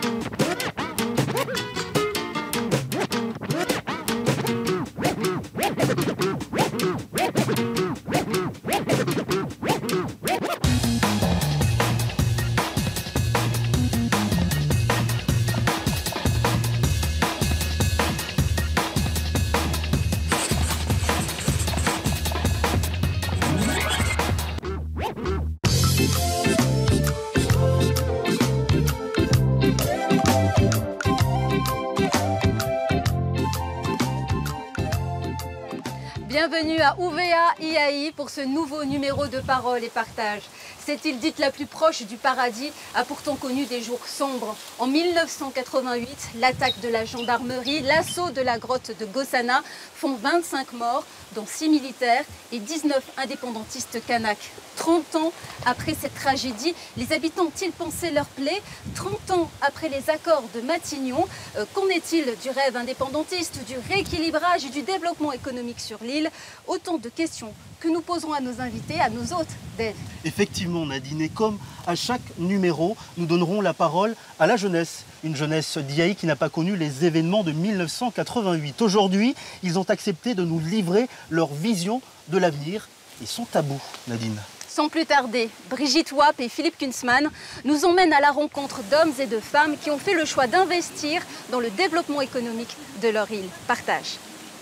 Bienvenue à UVA IAI pour ce nouveau numéro de Parole et Partage. Cette île dite la plus proche du paradis a pourtant connu des jours sombres. En 1988, l'attaque de la gendarmerie, l'assaut de la grotte de Gossana font 25 morts, dont 6 militaires et 19 indépendantistes kanaks. 30 ans après cette tragédie, les habitants ont-ils pensé leur plaie? 30 ans après les accords de Matignon, qu'en est-il du rêve indépendantiste, du rééquilibrage et du développement économique sur l'île? Autant de questions que nous poserons à nos invités, à nos hôtes, Dave. Effectivement, Nadine, et comme à chaque numéro, nous donnerons la parole à la jeunesse. Une jeunesse d'IAI qui n'a pas connu les événements de 1988. Aujourd'hui, ils ont accepté de nous livrer leur vision de l'avenir et son tabou, Nadine. Sans plus tarder, Brigitte Wapp et Philippe Kunzmann nous emmènent à la rencontre d'hommes et de femmes qui ont fait le choix d'investir dans le développement économique de leur île. Partage.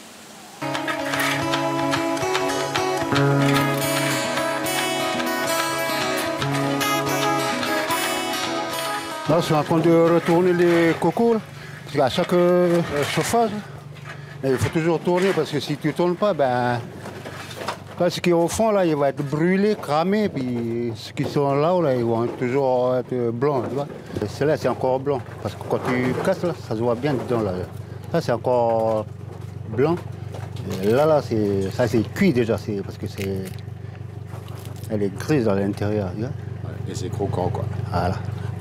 Là, je suis en train de retourner les cocos, parce qu'à chaque chauffage, il faut toujours tourner, parce que si tu ne tournes pas, ben, ce qui est au fond, là, il va être brûlé, cramé, puis ceux qui sont là, ils vont toujours être blancs. Tu vois. Celui-là, c'est encore blanc, parce que quand tu casses, là, ça se voit bien dedans. Là, là c'est encore blanc. Et là, ça c'est cuit déjà, parce que elle est grise à l'intérieur. Et c'est croquant, quoi. Voilà.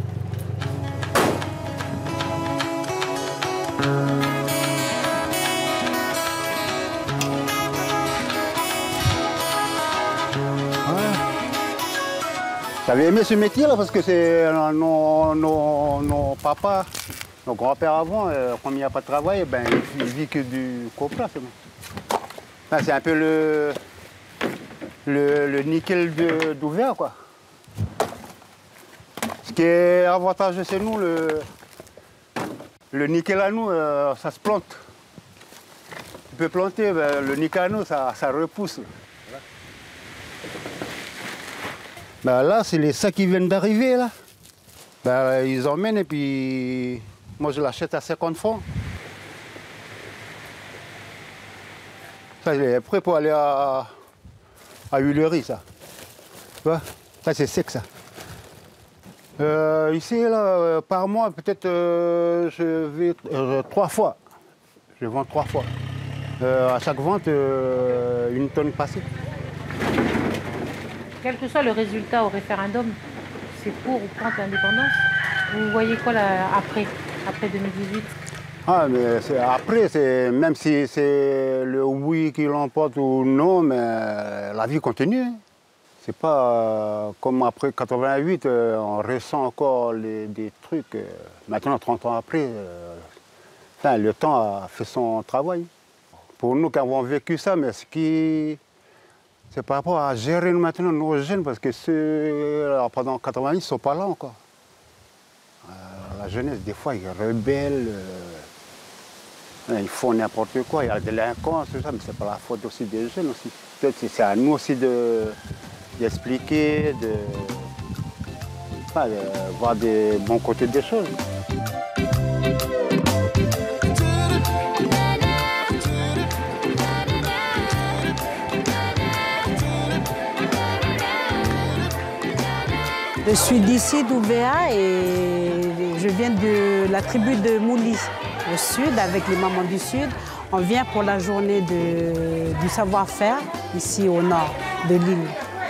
J'avais aimé ce métier-là parce que c'est nos papas, nos grands-pères avant, comme il n'y a pas de travail, ben, ils vivent que du copra. C'est un peu le nickel d'ouvert, quoi. Ce qui est avantageux, c'est nous, le nickel à nous, ça se plante. Tu peux planter, ben, le nickel à nous, ça repousse. Ben là, c'est les sacs qui viennent d'arriver, là. Ben, ils emmènent et puis moi, je l'achète à 50 francs. Ça, il est prêt pour aller à Huileries, ça. Tu vois? Ça, c'est sec, ça. Ici, là, par mois, peut-être, je vais 3 fois. Je vends 3 fois. À chaque vente, 1 tonne passée. Quel que soit le résultat au référendum, c'est pour ou contre l'indépendance. Vous voyez quoi là, après 2018? Ah, mais après, même si c'est le oui qui l'emporte ou non, mais la vie continue. C'est pas comme après 88, on ressent encore des trucs. Maintenant, 30 ans après, le temps a fait son travail. Pour nous qui avons vécu ça, mais c'est par rapport à gérer maintenant nos jeunes, parce que pendant 88, ils ne sont pas là encore. La jeunesse, des fois, ils rebellent, ils font n'importe quoi, il y a de l'inconscience, tout ça, mais c'est pas la faute aussi des jeunes aussi. Peut-être que c'est à nous aussi d'expliquer, de voir des bons côtés des choses. Je suis d'ici d'UVA et je viens de la tribu de Mouli, au sud, avec les mamans du sud. On vient pour la journée du savoir-faire, ici au nord de l'île.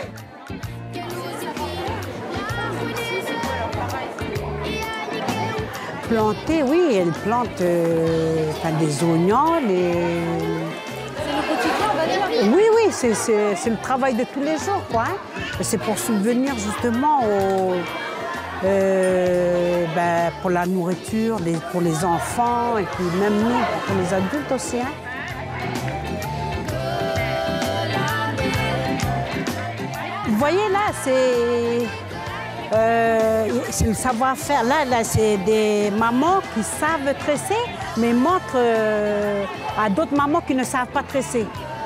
Planter, oui, elle plante des oignons, Oui, c'est le travail de tous les jours, quoi. C'est pour subvenir justement pour la nourriture, pour les enfants et puis même nous, pour les adultes aussi. Hein. Vous voyez là, c'est le savoir-faire. Là c'est des mamans qui savent tresser, mais montrent à d'autres mamans qui ne savent pas tresser.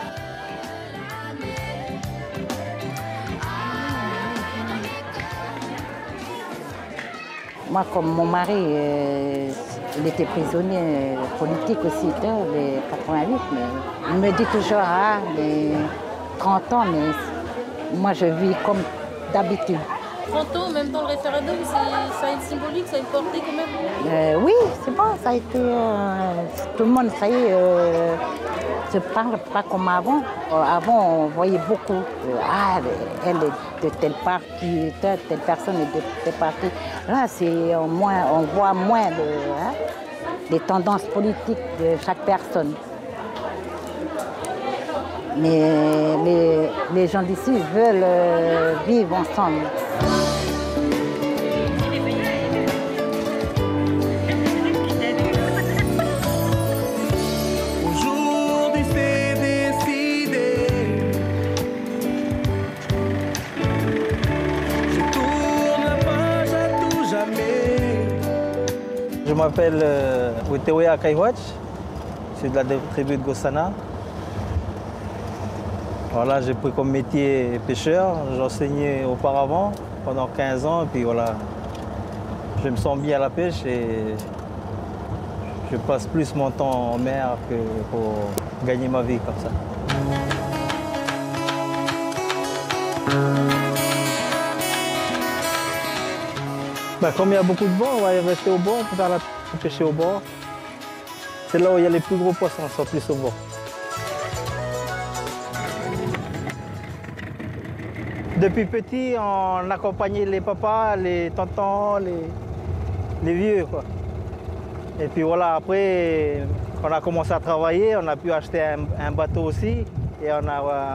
Moi, comme mon mari, il était prisonnier politique aussi, les 88, mais il me dit toujours, ah, les 30 ans, mais moi je vis comme d'habitude. 30 ans, même dans le référendum, ça a une symbolique, ça a une portée quand même. Oui, c'est bon, ça a été... tout le monde, ça y est, se parle pas comme avant. Avant, on voyait beaucoup. Ah, elle est de tel parti, telle personne est de tel parti. Là, on voit moins les tendances politiques de chaque personne. Mais les gens d'ici veulent vivre ensemble. Aujourd'hui c'est décidé. Je tourne la page à tout jamais. Je m'appelle Wetewea Kaiwach, je suis de la tribu de Gossana. Voilà, j'ai pris comme métier pêcheur, j'enseignais auparavant pendant 15 ans et puis voilà, je me sens bien à la pêche et je passe plus mon temps en mer que pour gagner ma vie comme ça. Comme il y a beaucoup de vent, on va rester au bord pour faire pêcher au bord. C'est là où il y a les plus gros poissons, ils sont plus au bord. Depuis petit, on accompagnait les papas, les tontons, les vieux, quoi. Et puis voilà, après, on a commencé à travailler, on a pu acheter un bateau aussi. Et on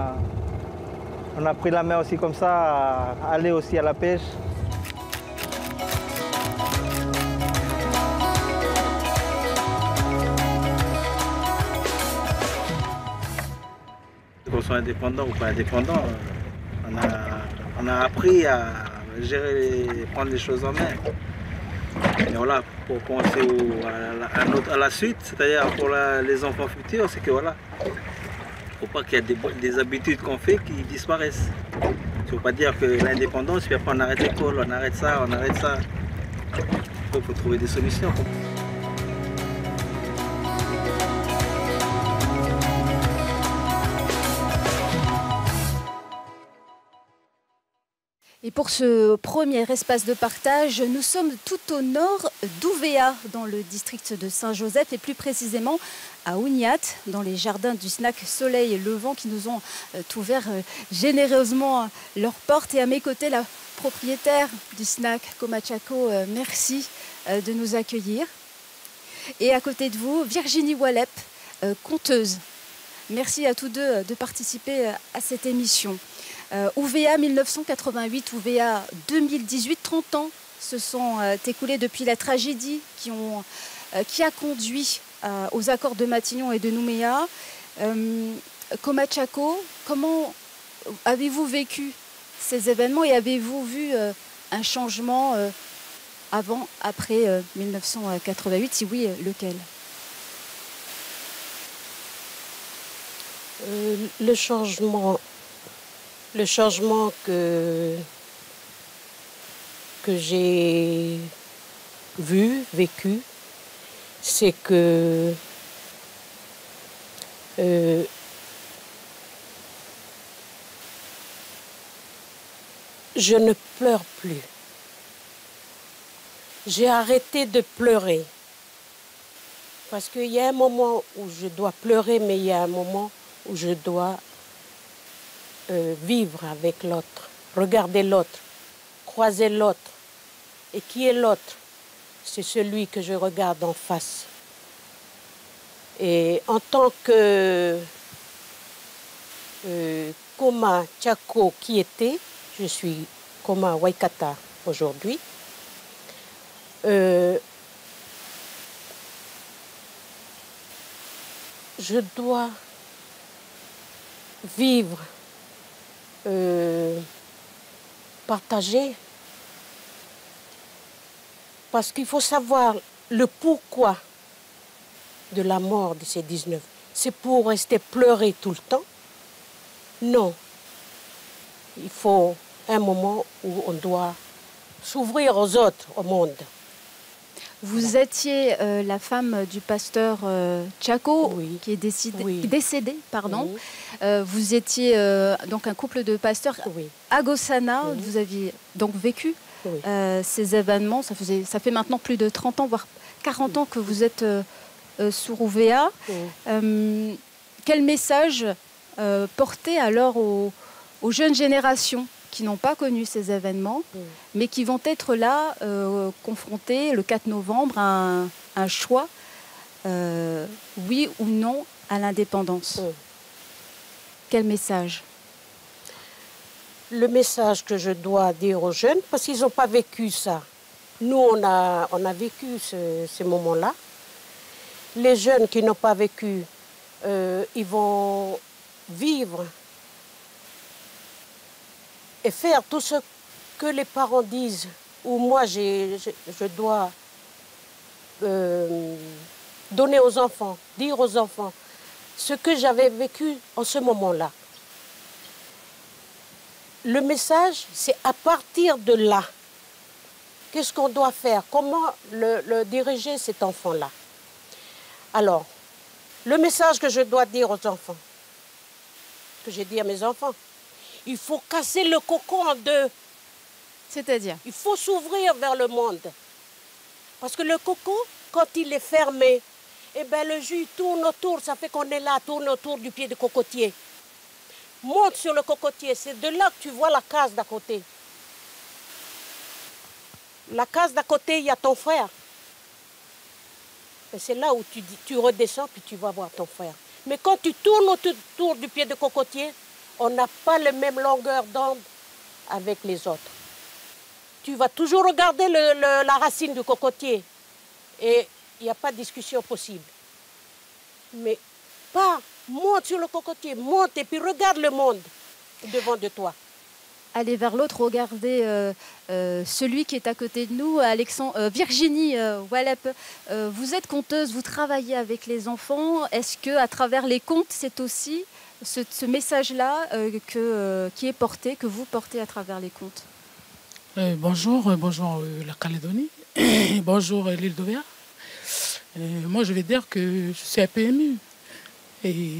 a pris la main aussi comme ça, à aller aussi à la pêche. Qu'on soit indépendant ou pas indépendant, on a appris à gérer, prendre les choses en main. Et voilà, pour penser à la suite, c'est-à-dire pour les enfants futurs, c'est que voilà, il ne faut pas qu'il y ait des habitudes qu'on fait qui disparaissent. Il ne faut pas dire que l'indépendance, puis après on arrête l'école, on arrête ça, on arrête ça. Il faut trouver des solutions. Et pour ce premier espace de partage, nous sommes tout au nord d'Ouvéa, dans le district de Saint-Joseph, et plus précisément à Ouniat, dans les jardins du snack Soleil Levant, qui nous ont ouvert généreusement leurs portes. Et à mes côtés, la propriétaire du snack Komachako, merci de nous accueillir. Et à côté de vous, Virginie Wallep, conteuse. Merci à tous deux de participer à cette émission. Ouvéa 1988, Ouvéa 2018, 30 ans se sont écoulés depuis la tragédie qui a conduit aux accords de Matignon et de Nouméa. Komachako, comment avez-vous vécu ces événements et avez-vous vu un changement avant, après 1988? Si oui, lequel? Le changement que j'ai vécu, c'est que je ne pleure plus. J'ai arrêté de pleurer. Parce qu'il y a un moment où je dois pleurer, mais il y a un moment où je dois vivre avec l'autre, regarder l'autre, croiser l'autre. Et qui est l'autre? C'est celui que je regarde en face. Et en tant que Komachako qui était, je suis Koma Waikata aujourd'hui, je dois vivre, partager, parce qu'il faut savoir le pourquoi de la mort de ces 19. C'est pour rester pleurer tout le temps? Non. Il faut un moment où on doit s'ouvrir aux autres, au monde. Vous étiez la femme du pasteur Tchako, Oui. qui est Oui. décédé. Pardon. Oui. Vous étiez donc un couple de pasteurs Oui. à Gossana. Oui. Vous aviez donc vécu Oui. ces événements. Ça fait maintenant plus de 30 ans, voire 40 ans que vous êtes sur Ouvéa. Oui. Quel message porter alors aux jeunes générations qui n'ont pas connu ces événements, mais qui vont être là, confrontés le 4 novembre à un choix, oui ou non, à l'indépendance? Quel message? Le message que je dois dire aux jeunes, parce qu'ils n'ont pas vécu ça. Nous, on a vécu ces moments-là. Les jeunes qui n'ont pas vécu, ils vont vivre et faire tout ce que les parents disent, ou moi je dois donner aux enfants, dire aux enfants ce que j'avais vécu en ce moment-là. Le message, c'est à partir de là, qu'est-ce qu'on doit faire, comment le diriger cet enfant-là. Alors, le message que je dois dire aux enfants, que j'ai dit à mes enfants, il faut casser le cocon en deux. C'est-à-dire? Il faut s'ouvrir vers le monde. Parce que le cocon, quand il est fermé, eh ben le jus tourne autour, ça fait qu'on est là, tourne autour du pied de cocotier. Monte sur le cocotier, c'est de là que tu vois la case d'à côté. La case d'à côté, il y a ton frère. Et c'est là où tu redescends, puis tu vas voir ton frère. Mais quand tu tournes autour du pied de cocotier, on n'a pas la même longueur d'onde avec les autres. Tu vas toujours regarder la racine du cocotier et il n'y a pas de discussion possible. Mais pas, monte sur le cocotier, monte et puis regarde le monde devant de toi. Aller vers l'autre, regarder celui qui est à côté de nous, Virginie Walep. Vous êtes conteuse, vous travaillez avec les enfants. Est-ce qu'à travers les contes, c'est aussi ce message-là qui est porté, que vous portez à travers les contes? Bonjour la Calédonie, bonjour l'île d'Ouvéa. Moi, je vais dire que je suis un peu émue. Et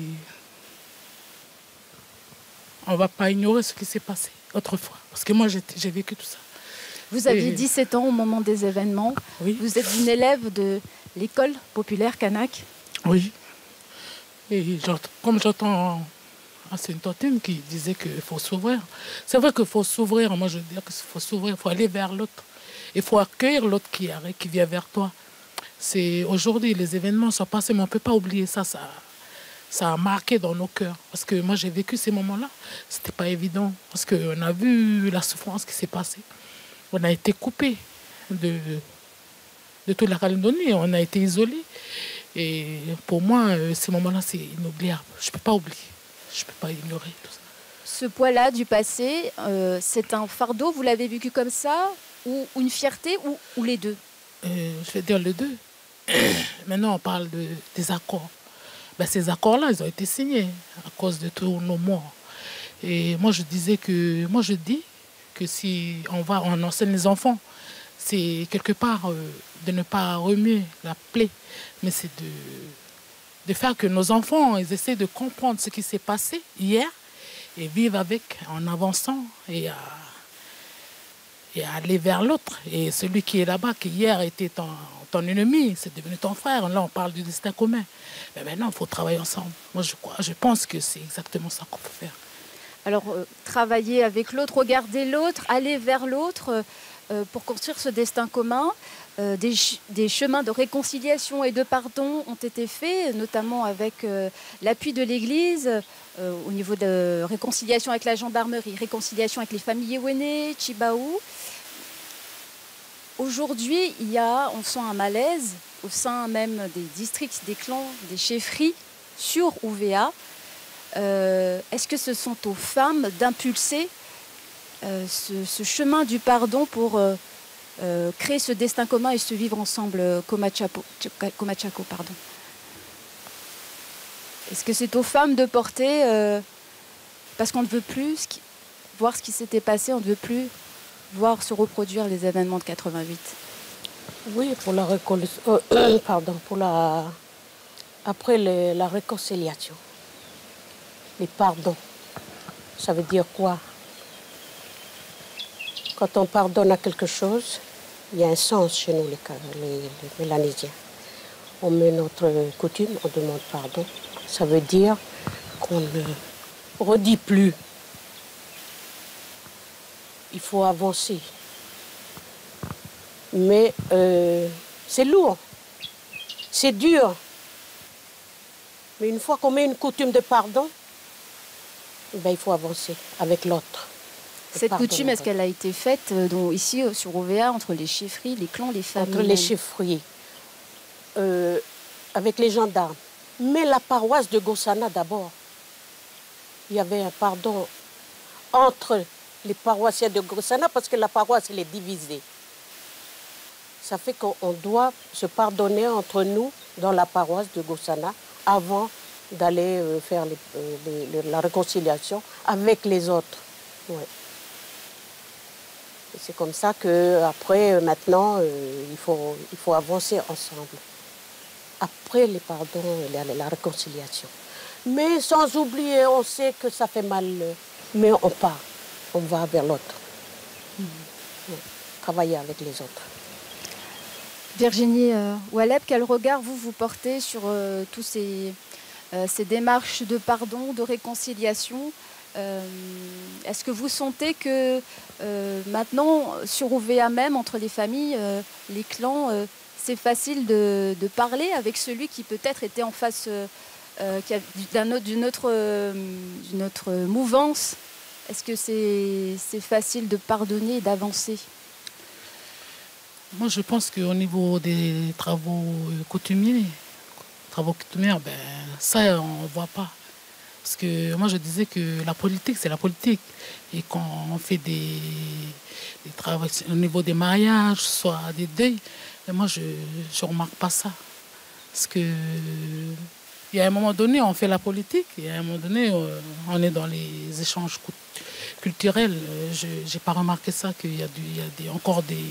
on ne va pas ignorer ce qui s'est passé autrefois. Parce que moi, j'ai vécu tout ça. Vous aviez 17 ans au moment des événements. Oui. Vous êtes une élève de l'école populaire Kanak. Oui. Et comme j'entends une tantine qui disait qu'il faut s'ouvrir. C'est vrai qu'il faut s'ouvrir. Moi, je veux dire qu'il faut s'ouvrir. Il faut aller vers l'autre. Il faut accueillir l'autre qui vient vers toi. Aujourd'hui, les événements sont passés, mais on ne peut pas oublier ça. Ça a marqué dans nos cœurs. Parce que moi, j'ai vécu ces moments-là. Ce n'était pas évident. Parce qu'on a vu la souffrance qui s'est passée. On a été coupés de toute la Calédonie. On a été isolés. Et pour moi, ces moments-là, c'est inoubliable. Je ne peux pas oublier. Je ne peux pas ignorer tout ça. Ce poids-là du passé, c'est un fardeau. Vous l'avez vécu comme ça? Ou une fierté? Ou les deux? Je vais dire les deux. Maintenant, on parle des accords. Ben, ces accords-là, ils ont été signés à cause de tous nos morts. Et moi, je dis que si on enseigne les enfants, c'est quelque part de ne pas remuer la plaie, mais c'est de faire que nos enfants ils essaient de comprendre ce qui s'est passé hier et vivre avec en avançant et à aller vers l'autre. Et celui qui est là-bas, qui hier était ton ennemi, c'est devenu ton frère. Là, on parle du destin commun. Mais maintenant, il faut travailler ensemble. Moi, je pense que c'est exactement ça qu'on peut faire. Alors, travailler avec l'autre, regarder l'autre, aller vers l'autre pour construire ce destin commun. Des chemins de réconciliation et de pardon ont été faits, notamment avec l'appui de l'Église, au niveau de réconciliation avec la gendarmerie, réconciliation avec les familles Yéwéné, Chibaou. Aujourd'hui, on sent un malaise au sein même des districts, des clans, des chefferies sur Ouvéa. Est-ce que ce sont aux femmes d'impulser ce chemin du pardon pour créer ce destin commun et se vivre ensemble, Komachako, pardon. Est-ce que c'est aux femmes de porter, parce qu'on ne veut plus voir ce qui s'était passé, on ne veut plus voir se reproduire les événements de 88? Oui, pour la après la réconciliation. Les pardons, ça veut dire quoi? Quand on pardonne à quelque chose, il y a un sens chez nous, les Mélanésiens. On met notre coutume, on demande pardon. Ça veut dire qu'on ne redit plus. Il faut avancer. Mais c'est lourd, c'est dur. Mais une fois qu'on met une coutume de pardon, ben, il faut avancer avec l'autre. Cette coutume, est-ce qu'elle a été faite ici sur Ouvéa entre les chefferies, les clans, les familles? Entre les chefferies, avec les gendarmes. Mais la paroisse de Gossana d'abord. Il y avait un pardon entre les paroissiens de Gossana parce que la paroisse elle est divisée. Ça fait qu'on doit se pardonner entre nous dans la paroisse de Gossana avant d'aller faire la réconciliation avec les autres. Ouais. C'est comme ça qu'après, maintenant, il faut avancer ensemble. Après les pardons et la réconciliation. Mais sans oublier, on sait que ça fait mal, mais on part, on va vers l'autre. Travailler avec les autres. Virginie Oualeb, quel regard vous portez sur tous ces démarches de pardon, de réconciliation? Est-ce que vous sentez que maintenant, sur Ouvéa même, entre les familles, les clans, c'est facile de parler avec celui qui peut-être était en face d'une autre mouvance? Est-ce que c'est facile de pardonner et d'avancer? Moi, je pense qu'au niveau des travaux coutumiers, ben, ça, on ne voit pas. Parce que moi, je disais que la politique, c'est la politique. Et quand on fait des travaux au niveau des mariages, soit des deuils, moi, je ne remarque pas ça. Parce que il y a un moment donné, on fait la politique, et à un moment donné, on est dans les échanges culturels. Je n'ai pas remarqué ça, qu'il y a encore des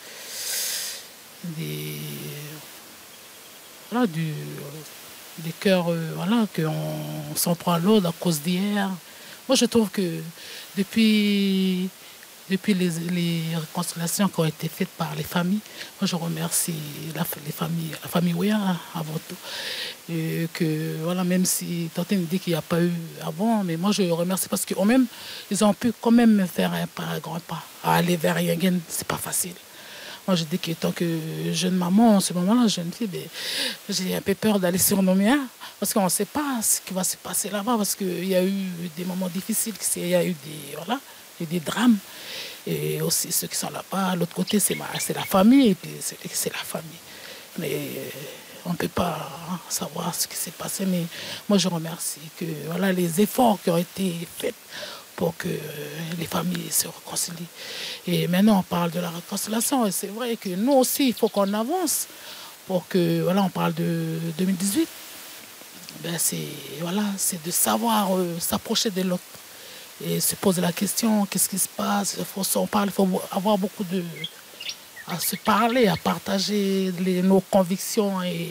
cœurs, voilà, qu'on s'en prend à l'autre à cause d'hier. Moi, je trouve que depuis les réconciliations qui ont été faites par les familles, moi, je remercie la famille Ouvéa avant tout. Et que, voilà, même si Tantine dit qu'il n'y a pas eu avant, mais moi, je remercie parce qu'ils ont pu quand même faire un grand pas. À aller vers Yengen, c'est pas facile. Moi, je dis que tant que jeune maman, en ce moment-là, jeune fille, ben, j'ai un peu peur d'aller sur Nouméa parce qu'on ne sait pas ce qui va se passer là-bas parce qu'il y a eu des moments difficiles, il y a eu des drames. Et aussi ceux qui sont là-bas, l'autre côté, c'est la famille, et puis c'est la famille. Mais on ne peut pas savoir ce qui s'est passé, mais moi, je remercie que voilà, les efforts qui ont été faits pour que les familles se réconcilient. Et maintenant, on parle de la réconciliation. Et c'est vrai que nous aussi, il faut qu'on avance pour que, voilà, on parle de 2018. Ben c'est de savoir s'approcher de l'autre et se poser la question, qu'est-ce qui se passe? Il faut avoir beaucoup à se parler, à partager nos convictions et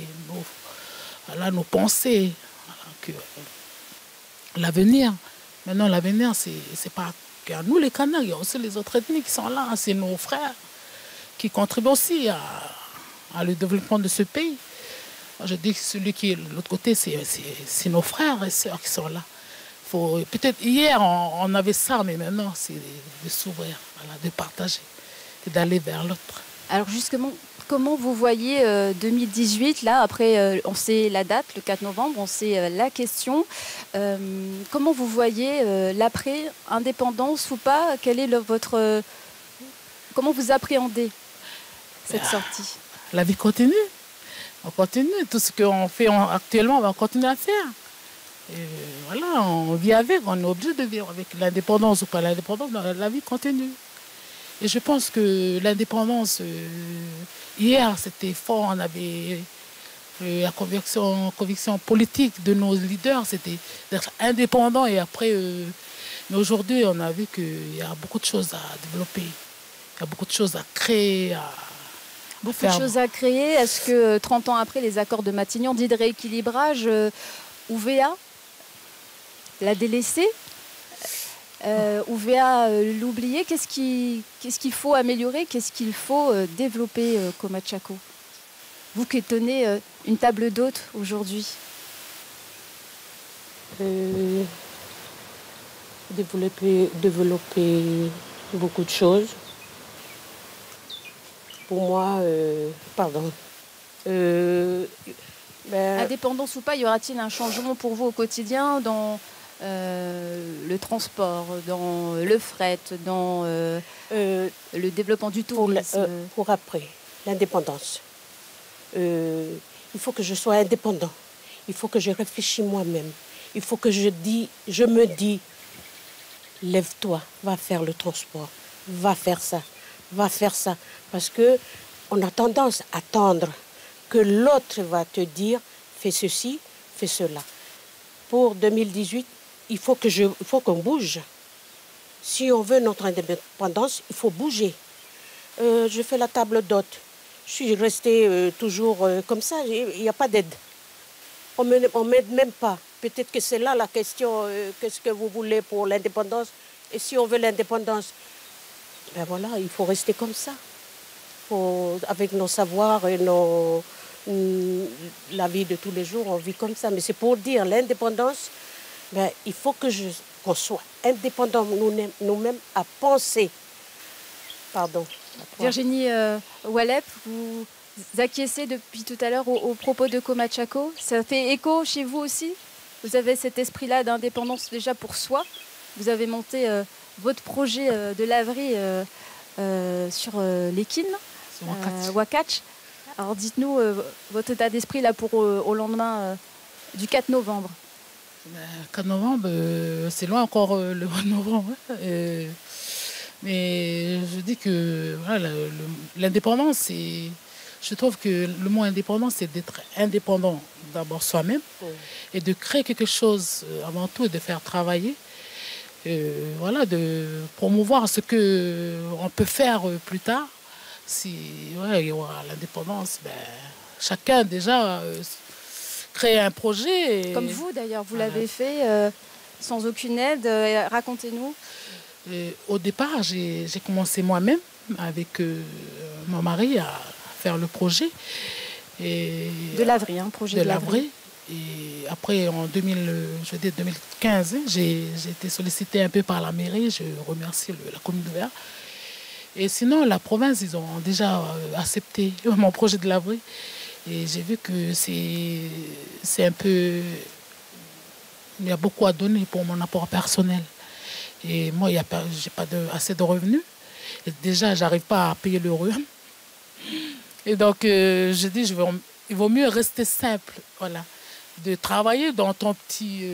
nos pensées. Voilà, l'avenir, maintenant, l'avenir, c'est pas qu'à nous les Kanaks, il y a aussi les autres ethnies qui sont là, c'est nos frères qui contribuent aussi à le développement de ce pays. Moi, je dis que celui qui est de l'autre côté, c'est nos frères et sœurs qui sont là. Peut-être hier, on avait ça, mais maintenant, c'est de s'ouvrir, voilà, de partager et d'aller vers l'autre. Alors justement, comment vous voyez 2018, là, après, on sait la date, le 4 novembre, on sait la question. Comment vous voyez l'après, indépendance ou pas? Quel est comment vous appréhendez? cette sortie? La vie continue. On continue. Tout ce qu'on fait actuellement, on va continuer à faire. Et voilà, on vit avec, on est obligé de vivre avec l'indépendance ou pas l'indépendance, la vie continue. Et je pense que l'indépendance, hier, c'était fort, on avait la conviction politique de nos leaders, c'était d'être indépendant et après, mais aujourd'hui, on a vu qu'il y a beaucoup de choses à développer, il y a beaucoup de choses à créer, beaucoup de choses à créer. Est-ce que 30 ans après les accords de Matignon, dit de rééquilibrage, UVA l'a délaissé, UVA l'oublier, qu'est-ce qu'il faut améliorer, qu'est-ce qu'il faut développer, Komachako? Vous qui tenez une table d'hôte aujourd'hui. Développer beaucoup de choses. Pour moi, indépendance ou pas, y aura-t-il un changement pour vous au quotidien dans le transport, dans le fret, dans le développement du tourisme? Pour après, l'indépendance. Il faut que je sois indépendant. Il faut que je réfléchisse moi-même. Il faut que je me dis, lève-toi, va faire le transport, va faire ça, va faire ça. Parce qu'on a tendance à attendre que l'autre va te dire, fais ceci, fais cela. Pour 2018, il faut qu'on bouge. Si on veut notre indépendance, il faut bouger. Je fais la table d'hôte. Je suis restée toujours comme ça, il n'y a pas d'aide. On ne m'aide même pas. Peut-être que c'est là la question, qu'est-ce que vous voulez pour l'indépendance? Et si on veut l'indépendance, ben voilà, il faut rester comme ça. Avec nos savoirs et la vie de tous les jours, on vit comme ça. Mais c'est pour dire l'indépendance, ben, il faut qu'on soit indépendants nous-mêmes à penser. Pardon. Virginie Walep, vous acquiescez depuis tout à l'heure aux propos de Komachako. Ça fait écho chez vous aussi? Vous avez cet esprit-là d'indépendance déjà pour soi. Vous avez monté votre projet de laverie sur l'Équine, Wakatch. Alors dites-nous votre état d'esprit là pour au lendemain du 4 novembre. Le 4 novembre, c'est loin encore le mois de novembre. Mais je dis que voilà, l'indépendance, je trouve que le mot indépendant, c'est d'être indépendant d'abord soi-même et de créer quelque chose avant tout et de faire travailler. Voilà, de promouvoir ce qu'on peut faire plus tard. Si il y aura l'indépendance, ben, chacun déjà crée un projet. Comme vous d'ailleurs, vous l'avez fait sans aucune aide. Racontez-nous. Au départ, j'ai commencé moi-même avec mon mari à faire le projet. De laverie, projet de laverie. Et après, en 2015, j'ai été sollicitée un peu par la mairie. Je remercie la commune de Ouvéa. Et sinon, la province, ils ont déjà accepté mon projet de laverie. Et j'ai vu que c'est un peu... Il y a beaucoup à donner pour mon apport personnel. Et moi, je n'ai pas assez de revenus. Et déjà, je n'arrive pas à payer le rhume. Et donc, je dis, il vaut mieux rester simple. Voilà. De travailler dans ton petit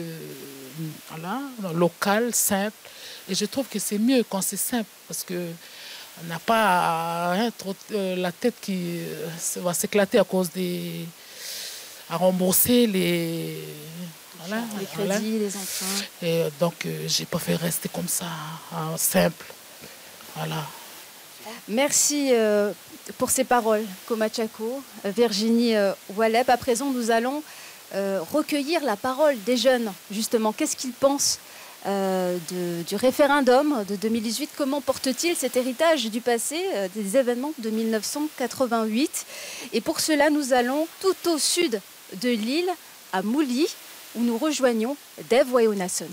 local, simple. Et je trouve que c'est mieux quand c'est simple. Parce qu'on n'a pas la tête qui va s'éclater à cause à rembourser les crédits, les emprunts. Et donc, j'ai préféré rester comme ça, simple. Voilà. Merci pour ces paroles, Komachako. Virginie Walep. À présent, nous allons recueillir la parole des jeunes, justement. Qu'est-ce qu'ils pensent du référendum de 2018? Comment porte-t-il cet héritage du passé, des événements de 1988? Et pour cela, nous allons tout au sud de l'île, à Mouli, où nous rejoignons Dave Wayonason.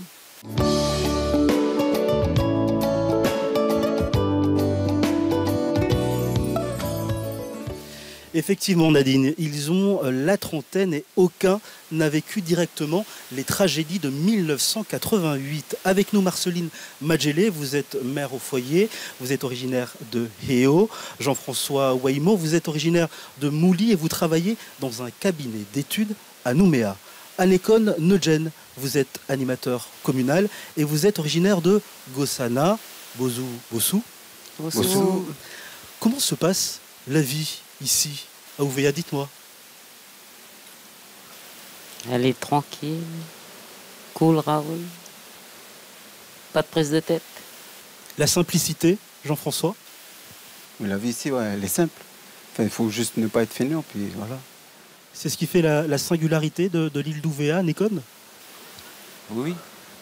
Effectivement, Nadine, ils ont la trentaine et aucun n'a vécu directement les tragédies de 1988. Avec nous, Marceline Madjelé, vous êtes mère au foyer, vous êtes originaire de Héo. Jean-François Waimo, vous êtes originaire de Mouli et vous travaillez dans un cabinet d'études à Nouméa. Anekon Neudjen, vous êtes animateur communal et vous êtes originaire de Gossana, Bossou. Comment se passe la vie ici, à Ouvéa, dites-moi? Elle est tranquille, cool, Raoul. Pas de prise de tête. La simplicité, Jean-François? La vie ici, ouais, elle est simple. Enfin, il faut juste ne pas être fainéant, puis voilà. C'est ce qui fait la singularité de l'île d'Ouvéa, Nekon? Oui.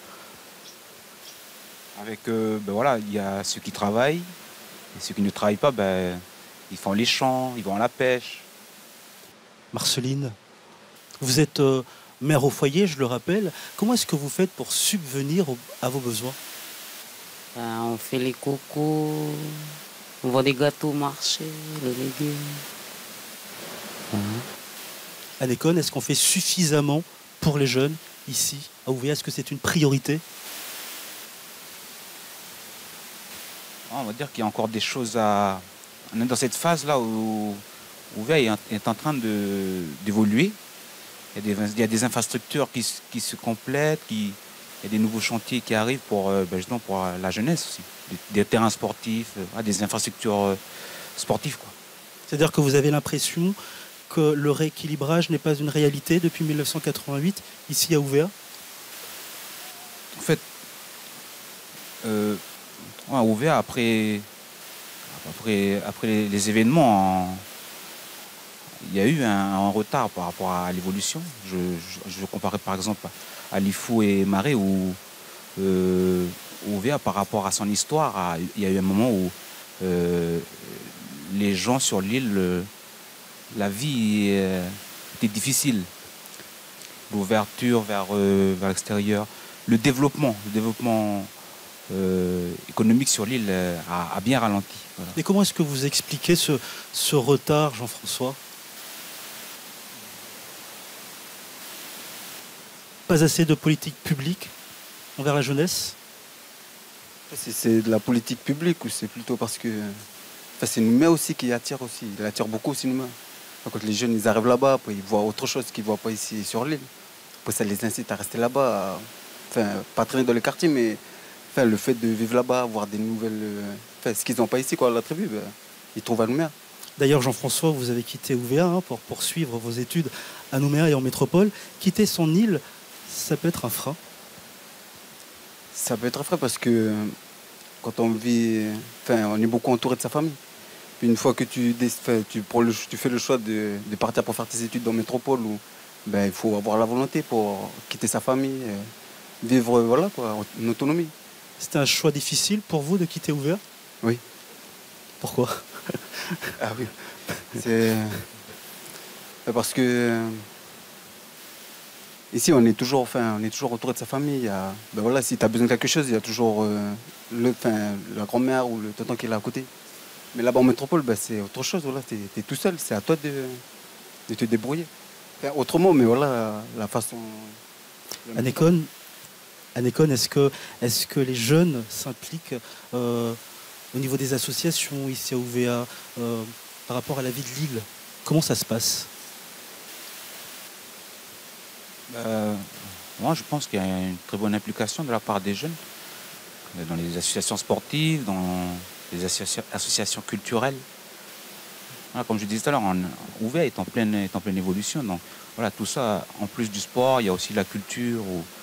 Avec, voilà, il y a ceux qui travaillent, et ceux qui ne travaillent pas, ils font les champs, ils vont à la pêche. Marceline, vous êtes mère au foyer, je le rappelle. Comment est-ce que vous faites pour subvenir à vos besoins? On fait les cocos, on vend des gâteaux au marché, les légumes. Anekon, est-ce qu'on fait suffisamment pour les jeunes ici, à Ouvéa? Est-ce que c'est une priorité? On va dire qu'il y a encore des choses à... On est dans cette phase-là où Ouvéa est en train d'évoluer. Il y a des infrastructures qui se complètent, il y a des nouveaux chantiers qui arrivent pour la jeunesse aussi. Des terrains sportifs, des infrastructures sportives, quoi. C'est-à-dire que vous avez l'impression que le rééquilibrage n'est pas une réalité depuis 1988, ici à Ouvéa? En fait, à Ouvéa, après les événements, il y a eu un retard par rapport à l'évolution. Je comparais par exemple à Lifou et Marais, où Ouvéa, par rapport à son histoire, il y a eu un moment où les gens sur l'île, la vie était difficile. L'ouverture vers l'extérieur, le développement économique sur l'île a bien ralenti. Voilà. Et comment est-ce que vous expliquez ce retard, Jean-François? Pas assez de politique publique envers la jeunesse? Si c'est de la politique publique ou c'est plutôt parce que... Enfin, c'est Nouméa aussi qui attire aussi. Il attire beaucoup aussi Nouméa. Quand les jeunes ils arrivent là-bas, ils voient autre chose qu'ils ne voient pas ici sur l'île. Après, ça les incite à rester là-bas. Enfin, pas traîner dans les quartiers, mais enfin, le fait de vivre là-bas, voir des nouvelles... Enfin, ce qu'ils n'ont pas ici, quoi, à la tribu, ils trouvent à Nouméa. D'ailleurs, Jean-François, vous avez quitté Ouvéa pour poursuivre vos études à Nouméa et en métropole. Quitter son île, ça peut être un frein? Ça peut être un frein parce que quand on vit... Enfin, on est beaucoup entouré de sa famille. Puis une fois que tu fais le choix de partir pour faire tes études dans la métropole, il faut avoir la volonté pour quitter sa famille, vivre voilà, quoi, en autonomie. C'était un choix difficile pour vous de quitter Ouvéa? Oui. Pourquoi? Ah oui. C'est parce que ici on est toujours entouré de sa famille. Voilà, si tu as besoin de quelque chose, il y a toujours la grand-mère ou le tonton qui est là à côté. Mais là-bas en métropole, c'est autre chose. Voilà, tu es tout seul, c'est à toi de te débrouiller. Enfin, autrement, mais voilà la façon. Anekon, est-ce que les jeunes s'impliquent au niveau des associations ici à Ouvéa par rapport à la vie de l'île? Comment ça se passe? Moi, je pense qu'il y a une très bonne implication de la part des jeunes dans les associations sportives, dans les associations culturelles. Voilà, comme je disais tout à l'heure, Ouvéa est en pleine évolution. Donc voilà, tout ça, en plus du sport, il y a aussi la culture.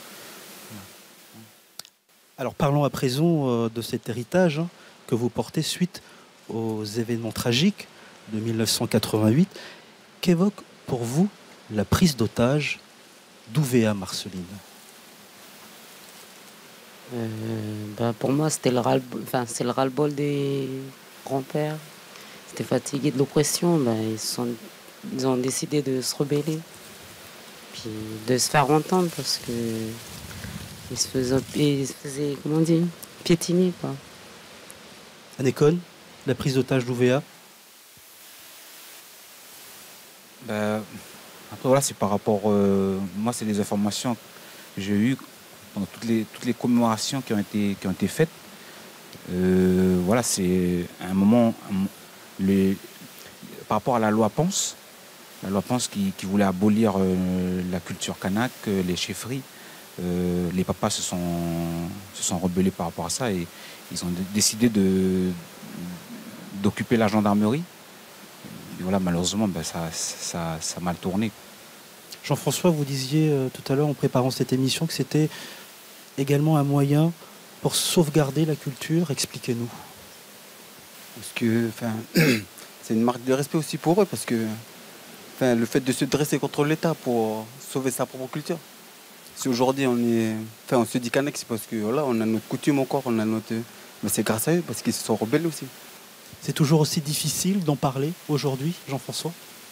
Alors parlons à présent de cet héritage que vous portez suite aux événements tragiques de 1988. Qu'évoque pour vous la prise d'otage d'Ouvéa, Marceline? Pour moi, c'était le ras-le-bol des grands-pères. Ils étaient fatigués de l'oppression. Ils ont décidé de se rebeller, puis de se faire entendre parce que ils se faisaient comment dire, piétiner, quoi. Anekon, la prise d'otage d'Ouvéa? Après, voilà, c'est par rapport... moi, c'est des informations que j'ai eues pendant toutes les commémorations qui ont été faites. Voilà, c'est un moment... par rapport à la loi Ponce qui voulait abolir la culture kanak, les chefferies, les papas se sont rebellés par rapport à ça et ils ont décidé d'occuper la gendarmerie. Et voilà, malheureusement, ça a mal tourné. Jean-François, vous disiez tout à l'heure en préparant cette émission que c'était également un moyen pour sauvegarder la culture. Expliquez-nous. Parce que c'est une marque de respect aussi pour eux, parce que le fait de se dresser contre l'État pour sauver sa propre culture. Si aujourd'hui on se dit kanak, c'est parce que voilà, on a notre coutume encore, on a notre. Mais c'est grâce à eux, parce qu'ils se sont rebellés aussi. C'est toujours aussi difficile d'en parler aujourd'hui, Jean-François?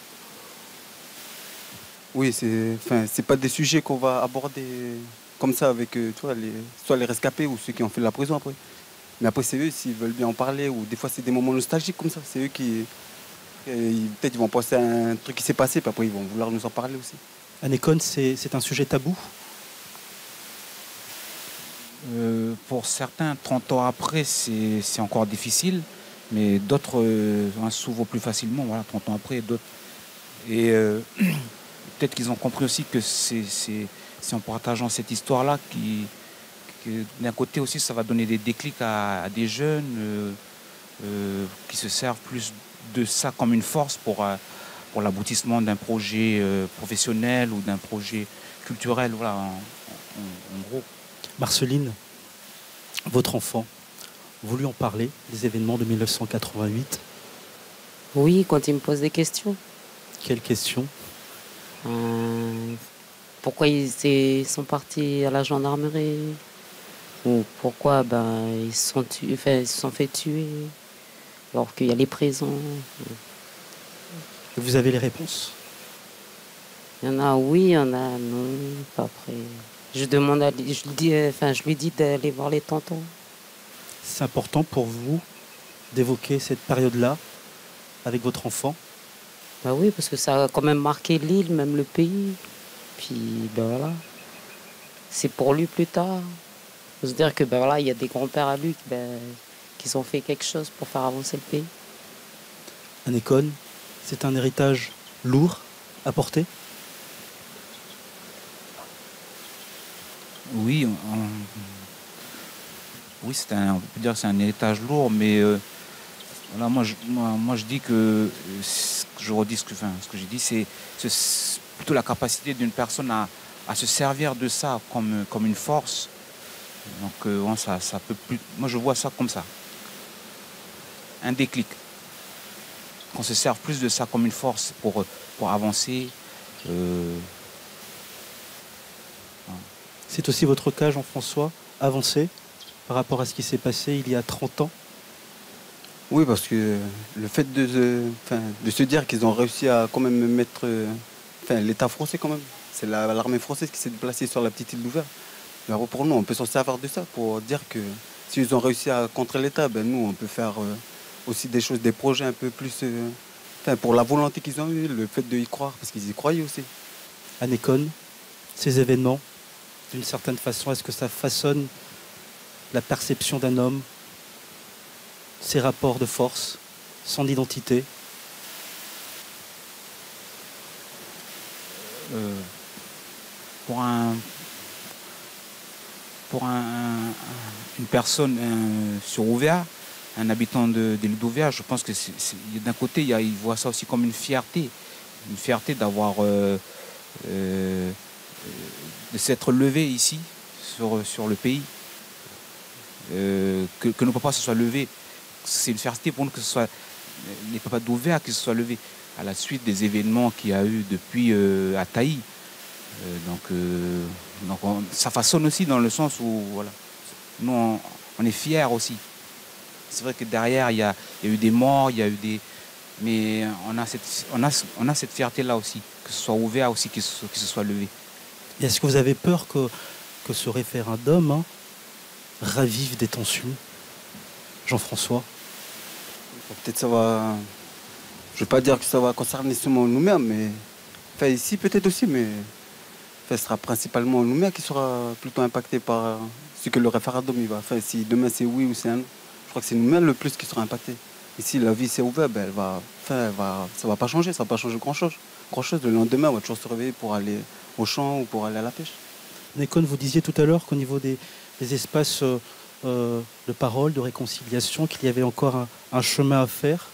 Oui, c'est pas des sujets qu'on va aborder comme ça avec soit les rescapés ou ceux qui ont fait de la prison après. Mais après, c'est eux, s'ils veulent bien en parler, ou des fois, c'est des moments nostalgiques comme ça. C'est eux qui. Peut-être ils vont penser à un truc qui s'est passé, puis après, ils vont vouloir nous en parler aussi. Anekon, c'est un sujet tabou? Pour certains, 30 ans après, c'est encore difficile, mais d'autres s'ouvrent plus facilement, voilà, 30 ans après, d'autres. Et peut-être qu'ils ont compris aussi que c'est en partageant cette histoire-là que d'un côté aussi, ça va donner des déclics à des jeunes qui se servent plus de ça comme une force pour l'aboutissement d'un projet professionnel ou d'un projet culturel, voilà, en gros. Marceline, votre enfant, vous lui en parlez des événements de 1988? Oui, quand il me pose des questions. Quelles questions? Pourquoi ils sont partis à la gendarmerie? Ou pourquoi ils se sont fait tuer alors qu'il y a les prisons? Et vous avez les réponses? Il y en a oui, il y en a non. Après, je lui dis d'aller voir les tontons. C'est important pour vous d'évoquer cette période-là avec votre enfant? Oui, parce que ça a quand même marqué l'île, même le pays. Puis voilà, c'est pour lui plus tard. Il faut se dire que voilà, il y a des grands-pères à lui qui ont fait quelque chose pour faire avancer le pays. Anekon, c'est un héritage lourd à porter? Oui, oui, on peut dire que c'est un héritage lourd, mais voilà, moi je dis que, je redis ce que j'ai dit, c'est plutôt la capacité d'une personne à se servir de ça comme une force. Donc ça peut plus. Moi je vois ça comme ça. Un déclic. Qu'on se serve plus de ça comme une force pour avancer. C'est aussi votre cas, Jean-François, avancer par rapport à ce qui s'est passé il y a 30 ans? Oui, parce que le fait de se dire qu'ils ont réussi à quand même mettre l'État français quand même. C'est l'armée française qui s'est déplacée sur la petite île d'Ouvert. Alors pour nous, on peut s'en servir de ça pour dire que s'ils ont réussi à contrer l'État, nous, on peut faire aussi des choses, des projets un peu plus... pour la volonté qu'ils ont eue, le fait d'y croire, parce qu'ils y croyaient aussi. Anekon, ces événements, d'une certaine façon, est-ce que ça façonne la perception d'un homme, ses rapports de force, son identité? Pour une personne sur Ouvéa, un habitant de l'île d'Ouvéa, je pense que d'un côté, il voit ça aussi comme une fierté d'avoir de s'être levé ici sur le pays, que nos papas se soient levés. C'est une fierté pour nous que ce soit les papas d'Ouvéa qui se soient levés à la suite des événements qu'il y a eu depuis à Taï. Donc ça façonne aussi dans le sens où voilà, nous on est fiers aussi. C'est vrai que derrière il y a eu des morts, mais on a cette fierté là aussi, que ce soit ouvert aussi, qui se soit levé. Et est-ce que vous avez peur que ce référendum ravive des tensions, Jean-François? Peut-être ça va Je ne veux pas dire que ça va concerner seulement Nouméa, mais enfin, ici peut-être aussi, mais enfin, ce sera principalement Nouméa qui sera plutôt impacté par ce que le référendum il va. Enfin, si demain c'est oui ou c'est un non, je crois que c'est Nouméa le plus qui sera impacté. Ici, la vie s'est ouverte, ben, ça va pas changer, ça va pas changer grand-chose. Le lendemain, on va toujours se réveiller pour aller au champ ou pour aller à la pêche. Nekon, vous disiez tout à l'heure qu'au niveau des espaces de parole, de réconciliation, qu'il y avait encore un chemin à faire.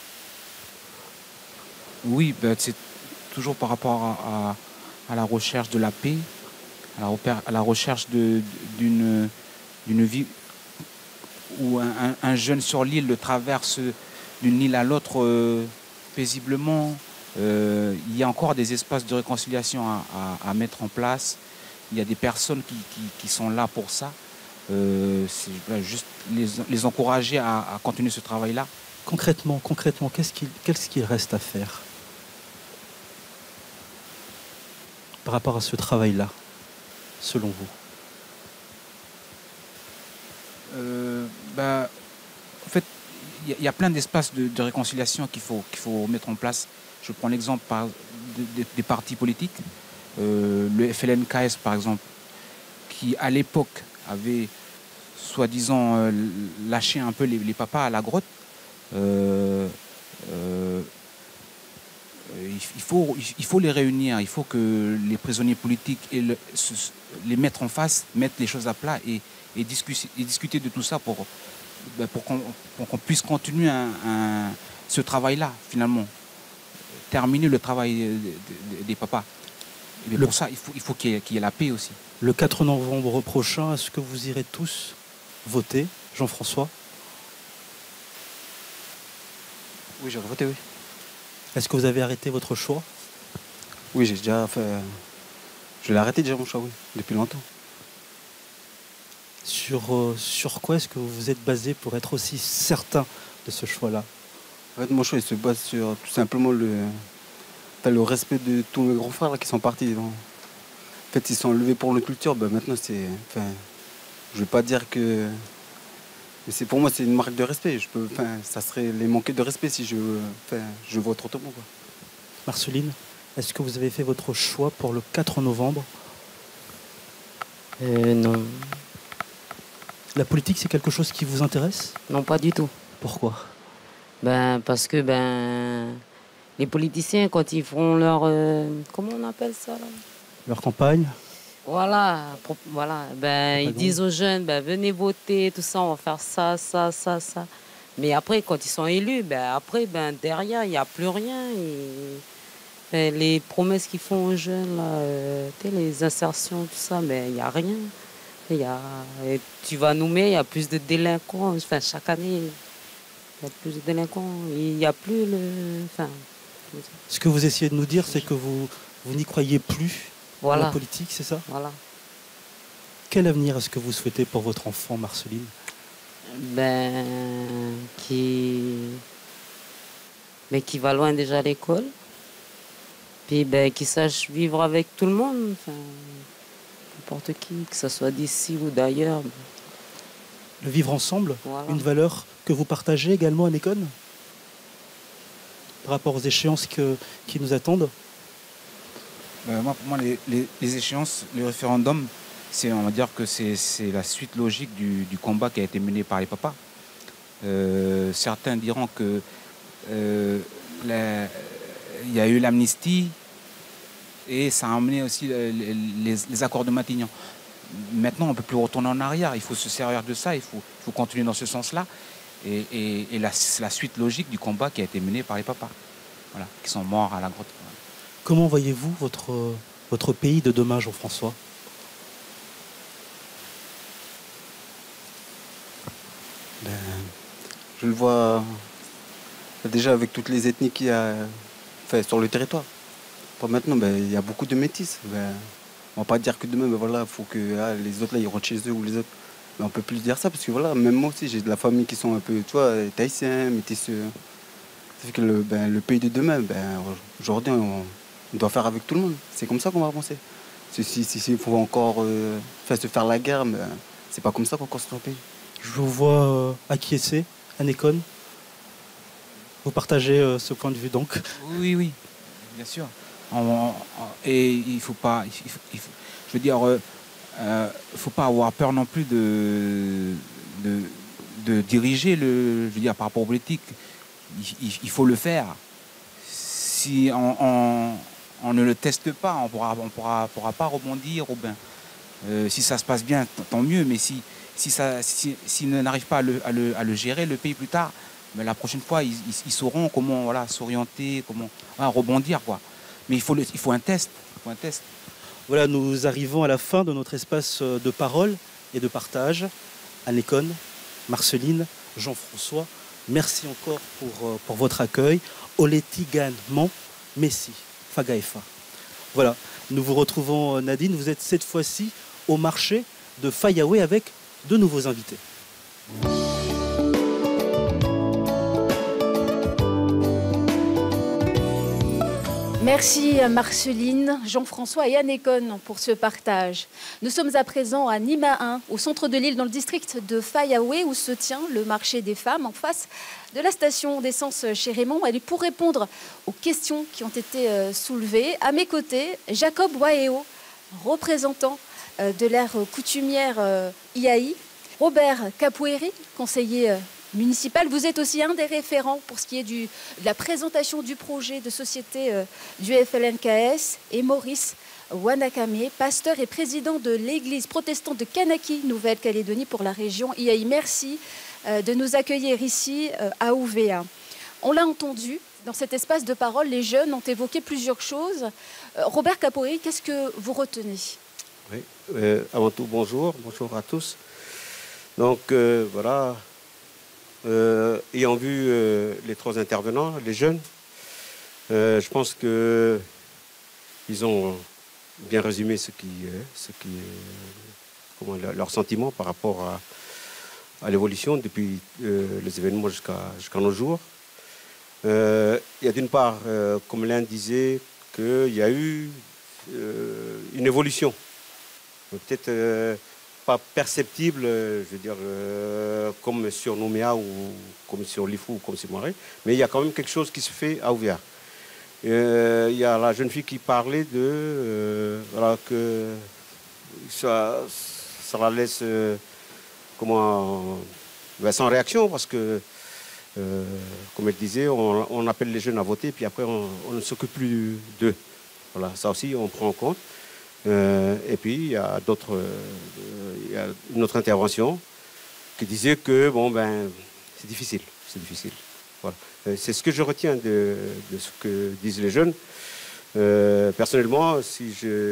Oui, ben, c'est toujours par rapport à la recherche de la paix, à la recherche d'une vie où un jeune sur l'île le traverse d'une île à l'autre paisiblement. Il y a encore des espaces de réconciliation à mettre en place. Il y a des personnes qui sont là pour ça. C'est juste les encourager à continuer ce travail-là. Concrètement, qu'est-ce qu'il reste à faire par rapport à ce travail-là, selon vous? En fait, il y a plein d'espaces de réconciliation qu'il faut mettre en place. Je prends l'exemple des partis politiques. Le FLNKS, par exemple, qui à l'époque avait soi-disant lâché un peu les papas à la grotte. Il faut les réunir, il faut que les prisonniers politiques les mettre en face, mettre les choses à plat et discuter de tout ça pour qu'on puisse continuer ce travail-là, finalement. Terminer le travail des papas. Et pour ça, il faut qu'il y ait la paix aussi. Le 4 novembre prochain, est-ce que vous irez tous voter, Jean-François? Oui, j'aurais voté, oui. Est-ce que vous avez arrêté votre choix? Oui, j'ai déjà fait... Je l'ai arrêté déjà, mon choix, oui, depuis longtemps. Sur quoi est-ce que vous vous êtes basé pour être aussi certain de ce choix-là? En fait, mon choix, il se base sur tout simplement le respect de tous mes grands frères là, qui sont partis. Donc. En fait, ils sont levés pour notre culture. Ben, maintenant, c'est... Enfin, je ne veux pas dire que... Mais pour moi, c'est une marque de respect. Ça serait les manquer de respect si je vote autrement. Quoi. Marceline, est-ce que vous avez fait votre choix pour le 4 novembre? Non. La politique, c'est quelque chose qui vous intéresse? Non, pas du tout. Pourquoi? Parce que les politiciens, quand ils font leur... comment on appelle ça là? Leur campagne? Voilà, ils disent aux jeunes, venez voter, tout ça, on va faire ça. Mais après, quand ils sont élus, derrière, il n'y a plus rien. Les promesses qu'ils font aux jeunes, là, les insertions, tout ça, il n'y a rien. Et tu vas nommer, il y a plus de délinquants. Enfin, chaque année, il y a plus de délinquants. Il n'y a plus le... Enfin, ce que vous essayez de nous dire, c'est que vous n'y croyez plus. Voilà. La politique, c'est ça? Voilà. Quel avenir est-ce que vous souhaitez pour votre enfant, Marceline? Qui va loin déjà à l'école. Puis qui sache vivre avec tout le monde. Enfin, n'importe qui, que ce soit d'ici ou d'ailleurs. Le vivre ensemble, voilà. Une valeur que vous partagez également à Nekon? Par rapport aux échéances qui nous attendent? Pour moi, les échéances, le référendum, on va dire que c'est la suite logique du combat qui a été mené par les papas. Certains diront que il y a eu l'amnistie et ça a amené aussi les accords de Matignon. Maintenant, on ne peut plus retourner en arrière. Il faut se servir de ça, il faut continuer dans ce sens-là. Et c'est la suite logique du combat qui a été mené par les papas, voilà, qui sont morts à la grotte. Comment voyez-vous votre pays de demain, Jean-François? Je le vois déjà avec toutes les ethnies qu'il y a sur le territoire. Maintenant, il y a beaucoup de métis. On ne va pas dire que demain, il faut que les autres là, ils rentrent chez eux ou les autres. Mais on ne peut plus dire ça parce que même moi aussi, j'ai de la famille qui sont un peu, tahitiens, métisseux. Ça fait que le pays de demain, aujourd'hui, on doit faire avec tout le monde. C'est comme ça qu'on va avancer. S'il faut encore se faire la guerre, c'est pas comme ça qu'on construit un pays. Je vous vois acquiescer à Nekon. Vous partagez ce point de vue donc? Oui, oui, bien sûr. Et il faut pas, je veux dire, faut pas avoir peur non plus de diriger je veux dire, par rapport aux politiques. Il faut le faire. Si on ne le teste pas, on pourra pas rebondir. Ou bien, si ça se passe bien, tant mieux. Mais s'ils n'arrivent pas à le gérer, le pays plus tard, mais la prochaine fois, ils sauront comment s'orienter, comment rebondir, quoi. Mais il faut un test. Voilà, nous arrivons à la fin de notre espace de parole et de partage. Anne-École, Marceline, Jean-François, merci encore pour votre accueil. Oletigan Man, Messi, Fagaefa. Voilà, nous vous retrouvons, Nadine. Vous êtes cette fois-ci au marché de Fayaoué avec de nouveaux invités. Merci à Marceline, Jean-François et Anne-École pour ce partage. Nous sommes à présent à Nima 1, au centre de l'île, dans le district de Fayaoué, où se tient le marché des femmes, en face de la station d'essence chez Raymond. Et pour répondre aux questions qui ont été soulevées, à mes côtés, Jacob Waeo, représentant de l'aire coutumière IAI, Robert Capoeiri, conseiller municipal. Vous êtes aussi un des référents pour ce qui est de la présentation du projet de société du FLNKS, et Maurice Wanakame, pasteur et président de l'église protestante de Kanaki, Nouvelle-Calédonie, pour la région IAI. Merci de nous accueillir ici à Ouvéa. On l'a entendu, dans cet espace de parole, les jeunes ont évoqué plusieurs choses. Robert Capoeiri, qu'est-ce que vous retenez? Oui, avant tout, bonjour à tous. Donc voilà, ayant vu les trois intervenants, les jeunes, je pense qu'ils ont bien résumé leurs sentiments par rapport à l'évolution depuis les événements jusqu'à nos jours. Il y a d'une part, comme l'un disait, qu'il y a eu une évolution, peut-être pas perceptible, je veux dire, comme sur Nouméa ou comme sur Lifou ou comme sur Moiré, mais il y a quand même quelque chose qui se fait à Ouvéa. Il y a la jeune fille qui parlait voilà, que ça la laisse sans réaction, parce que, comme elle disait, on appelle les jeunes à voter, puis après on ne s'occupe plus d'eux. Voilà, ça aussi on prend en compte. Et puis il y a une autre intervention qui disait que c'est difficile. Voilà. C'est ce que je retiens de ce que disent les jeunes. Personnellement, si je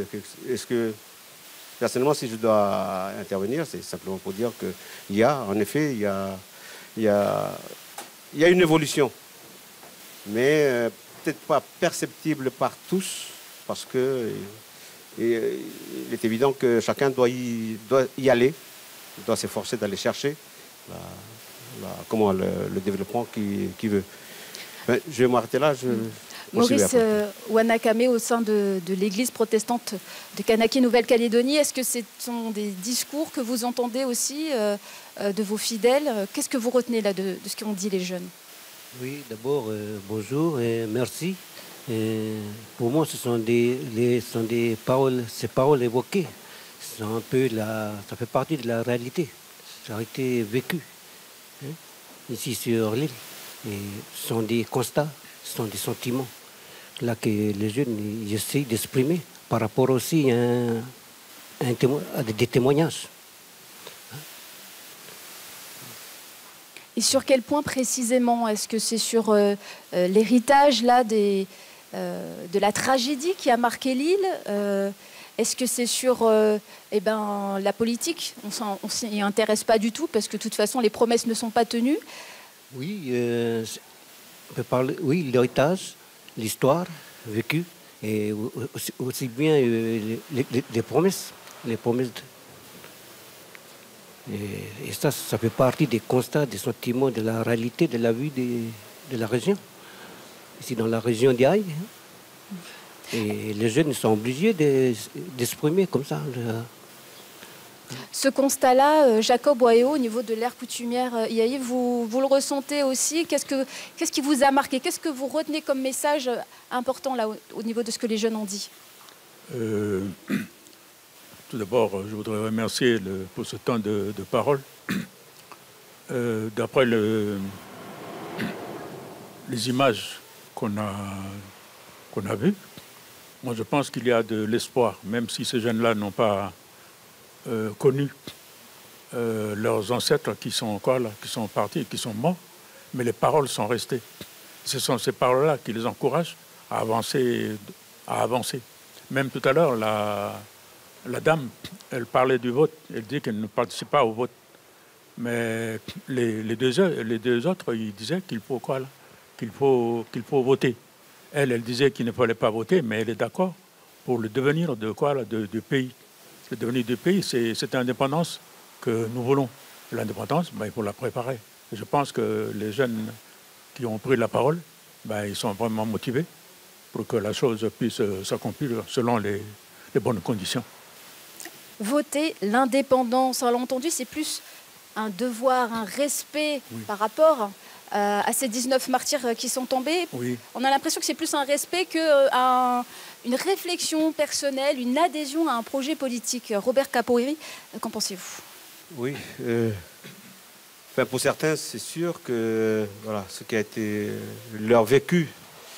dois intervenir, c'est simplement pour dire qu'il y a, en effet, il y a une évolution, mais peut-être pas perceptible par tous, parce que il est évident que chacun doit y aller, doit s'efforcer d'aller chercher le développement qu'il veut. Je vais m'arrêter là. Maurice Wanakame, au sein de l'église protestante de Kanaki, Nouvelle-Calédonie, est-ce que ce sont des discours que vous entendez aussi de vos fidèles? Qu'est-ce que vous retenez là de ce qu'ont dit les jeunes? Oui, d'abord, bonjour et merci. Pour moi, ce sont des paroles, ces paroles évoquées. Ça fait partie de la réalité. Ça a été vécu ici sur l'île. Et ce sont des constats, ce sont des sentiments là que les jeunes essaient d'exprimer par rapport aussi à des témoignages. Et sur quel point précisément? Est-ce que c'est sur l'héritage là de la tragédie qui a marqué l'île? Est-ce que c'est sur la politique? On s'y intéresse pas du tout parce que de toute façon les promesses ne sont pas tenues. Oui, on peut parler, oui, l'héritage, l'histoire vécue, et aussi bien les promesses. Et ça fait partie des constats, des sentiments, de la réalité, de la vie de la région. Ici dans la région d'IAI. Et les jeunes sont obligés d'exprimer comme ça Ce constat-là, Jacob Waéo, au niveau de l'ère coutumière IAI, vous le ressentez aussi? Qu'est-ce qui vous a marqué? Qu'est-ce que vous retenez comme message important là, au niveau de ce que les jeunes ont dit? Tout d'abord, je voudrais remercier pour ce temps de parole. D'après les images qu'on a vues, moi je pense qu'il y a de l'espoir, même si ces jeunes-là n'ont pas connu leurs ancêtres qui sont encore là, qui sont partis, qui sont morts, mais les paroles sont restées. Ce sont ces paroles-là qui les encouragent à avancer. Même tout à l'heure, la dame, elle parlait du vote, elle dit qu'elle ne participe pas au vote. Mais les deux autres, ils disaient qu'il faut quoi là? Qu'il faut voter. Elle disait qu'il ne fallait pas voter, mais elle est d'accord pour le devenir de quoi là, du pays. Le devenir du pays, c'est cette indépendance que nous voulons. L'indépendance, il faut la préparer. Et je pense que les jeunes qui ont pris la parole, ils sont vraiment motivés pour que la chose puisse s'accomplir selon les bonnes conditions. Voter l'indépendance, on l'a entendu, c'est plus un devoir, un respect par rapport à ces 19 martyrs qui sont tombés. Oui. On a l'impression que c'est plus un respect qu'une réflexion personnelle, une adhésion à un projet politique. Robert Capoeiri, qu'en pensez-vous? Oui, pour certains, c'est sûr que voilà, ce qui a été leur vécu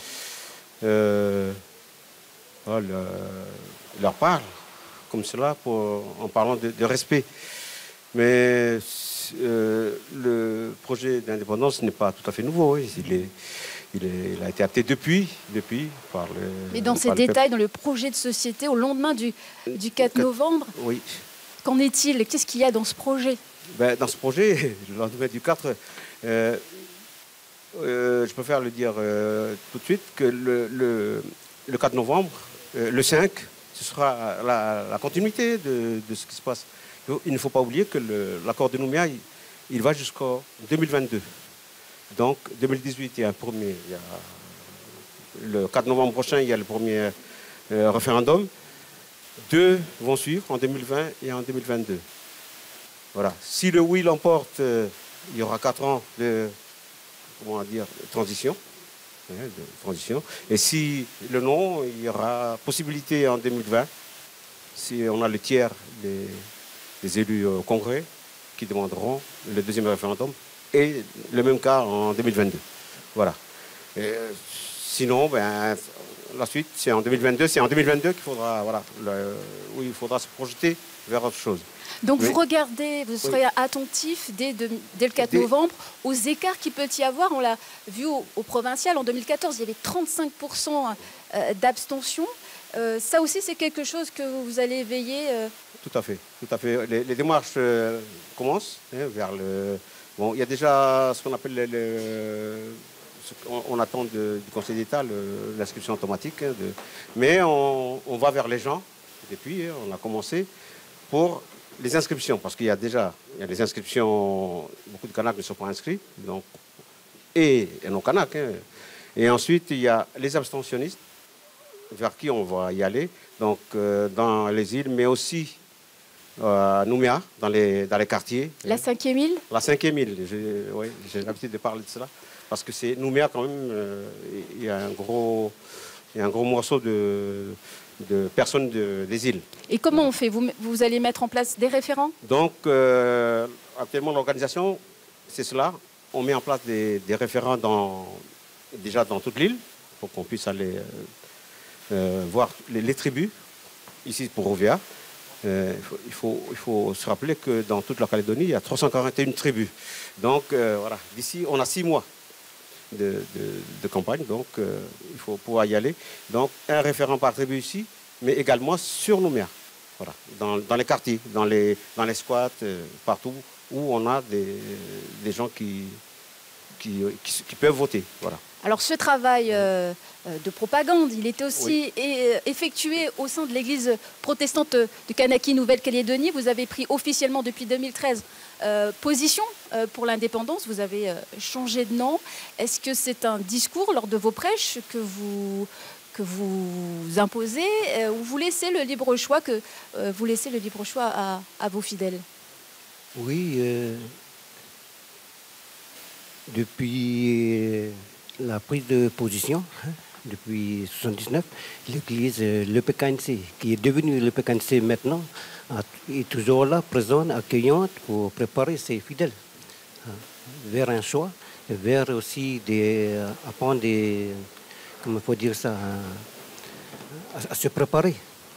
leur parle comme cela en parlant de respect. Mais le projet d'indépendance n'est pas tout à fait nouveau. Oui. Il a été acté depuis par le... Mais dans ces détails, dans le projet de société, au lendemain du 4 novembre, oui. Qu'en est-il? Qu'est-ce qu'il y a dans ce projet? Dans ce projet, le lendemain du 4, je préfère le dire tout de suite, que le 4 novembre, le 5, ce sera la continuité de ce qui se passe. Il ne faut pas oublier que l'accord de Nouméa, il va jusqu'en 2022. Donc, 2018, il y a le 4 novembre prochain, il y a le premier référendum. 2 vont suivre en 2020 et en 2022. Voilà. Si le oui l'emporte, il y aura 4 ans de transition. Et si le non, il y aura possibilité en 2020, si on a le tiers des élus au Congrès qui demanderont le deuxième référendum, et le même cas en 2022. Voilà. Et sinon, la suite, c'est en 2022. C'est en 2022 qu'il faudra, où il faudra se projeter vers autre chose. Donc vous regardez, vous serez attentif dès le 4 novembre aux écarts qu'il peut y avoir. On l'a vu au provincial en 2014, il y avait 35% d'abstention. Ça aussi, c'est quelque chose que vous allez veiller. Tout à fait, tout à fait. Les démarches commencent vers le. Bon, il y a déjà ce qu'on appelle on attend du Conseil d'État l'inscription automatique. Mais on va vers les gens depuis. On a commencé pour les inscriptions, parce qu'il y a des inscriptions, beaucoup de Kanaks ne sont pas inscrits, donc, et non Kanaks. Et ensuite, il y a les abstentionnistes, vers qui on va y aller, donc dans les îles, mais aussi à Nouméa, dans les quartiers. La 5e île? La 5e île, j'ai l'habitude de parler de cela, parce que c'est Nouméa quand même, il y a un gros morceau de personnes des îles. Et comment on fait? Vous allez mettre en place des référents? Donc, actuellement, l'organisation, c'est cela. On met en place des référents déjà dans toute l'île, pour qu'on puisse aller voir les tribus, ici pour Ouvéa. Il faut se rappeler que dans toute la Calédonie, il y a 341 tribus. Donc, voilà, d'ici, on a 6 mois de campagne, donc il faut pouvoir y aller. Donc un référent par tribu ici, mais également sur Nouméa, voilà, dans les quartiers, dans les squats, partout où on a des gens qui peuvent voter. Voilà. Alors ce travail de propagande, il était aussi effectué au sein de l'église protestante de Kanaki Nouvelle-Calédonie. Vous avez pris officiellement depuis 2013 position pour l'indépendance. Vous avez changé de nom. Est-ce que c'est un discours lors de vos prêches que que vous imposez ou vous laissez le libre choix à vos fidèles? Oui, depuis la prise de position, depuis 1979, l'Église, le PKNC, qui est devenu le PKNC maintenant, est toujours là, présente, accueillante pour préparer ses fidèles vers un choix, vers aussi apprendre comment il faut dire ça, à se préparer,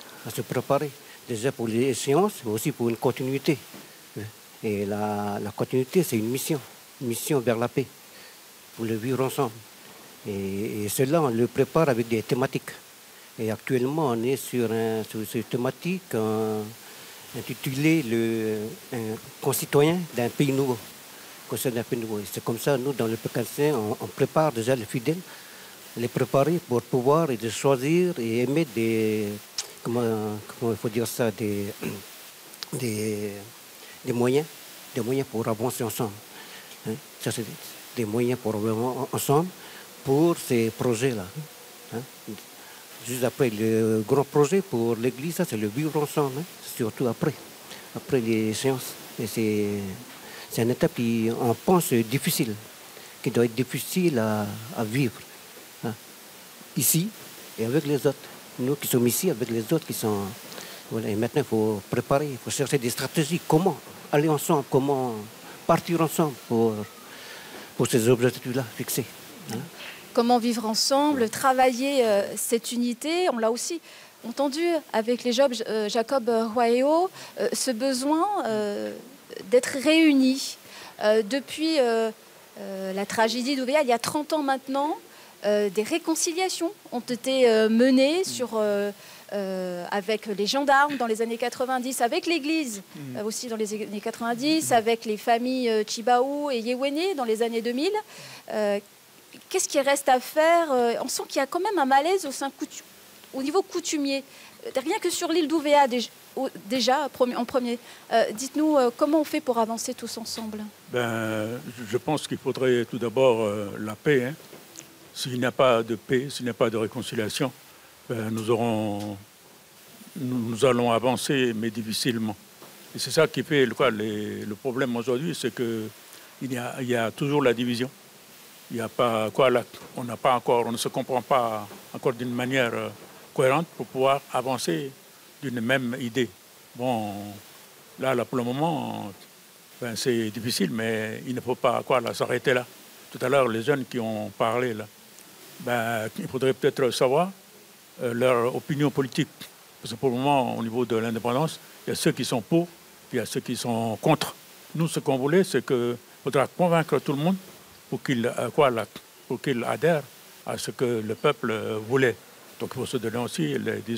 déjà pour les échéances, mais aussi pour une continuité. Et la continuité, c'est une mission vers la paix, pour le vivre ensemble. Et cela, on le prépare avec des thématiques. Et actuellement, on est sur cette thématique intitulée un concitoyen d'un pays nouveau. C'est comme ça, nous, dans le PKNC, on prépare déjà les fidèles, les préparer pour pouvoir choisir et émettre comment il faut dire ça, des moyens pour avancer ensemble. Ça, c'est des moyens pour avancer ensemble pour ces projets-là. Juste après le grand projet pour l'Église, ça c'est le vivre ensemble, surtout après les séances. Et c'est une étape qui, on pense, difficile, qui doit être difficile à vivre. Ici et avec les autres. Nous qui sommes ici avec les autres qui sont... Voilà. Et maintenant, il faut préparer, il faut chercher des stratégies. Comment aller ensemble, comment partir ensemble pour ces objectifs-là fixés. Comment vivre ensemble, travailler cette unité. On l'a aussi entendu avec les Jacob Royeo, ce besoin d'être réunis. Depuis la tragédie d'Ouvéa, il y a 30 ans maintenant, des réconciliations ont été menées avec les gendarmes dans les années 90, avec l'Église aussi dans les années 90, avec les familles Chibaou et Yewene dans les années 2000. Qu'est-ce qui reste à faire? On sent qu'il y a quand même un malaise au niveau coutumier. Rien que sur l'île d'Ouvéa, déjà en premier. Dites-nous, comment on fait pour avancer tous ensemble? Je pense qu'il faudrait tout d'abord la paix. S'il n'y a pas de paix, s'il n'y a pas de réconciliation, nous allons avancer, mais difficilement. Et c'est ça qui fait le problème aujourd'hui, c'est qu'il y a toujours la division. Il n'y a pas on ne se comprend pas encore d'une manière cohérente pour pouvoir avancer d'une même idée. Bon, là pour le moment, c'est difficile, mais il ne faut pas s'arrêter là. Tout à l'heure, les jeunes qui ont parlé là, il faudrait peut-être savoir leur opinion politique. Parce que pour le moment, au niveau de l'indépendance, il y a ceux qui sont pour, puis il y a ceux qui sont contre. Nous, ce qu'on voulait, c'est qu'il faudra convaincre tout le monde pour qu'il adhère à ce que le peuple voulait. Donc il faut se donner aussi,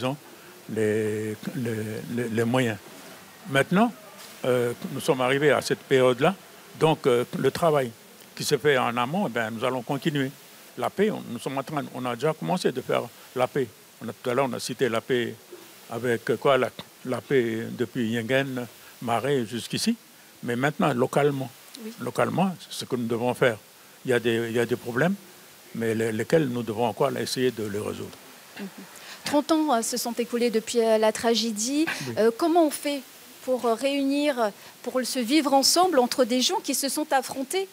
les moyens. Maintenant, nous sommes arrivés à cette période-là, donc le travail qui se fait en amont, nous allons continuer. La paix, on a déjà commencé de faire la paix. Tout à l'heure, on a cité la paix avec la paix depuis Yengen, Marais jusqu'ici. Mais maintenant, localement, c'est ce que nous devons faire. Il y a des problèmes, mais lesquels nous devons encore essayer de les résoudre. 30 ans se sont écoulés depuis la tragédie. Oui. Comment on fait pour réunir, pour se vivre ensemble entre des gens qui se sont affrontés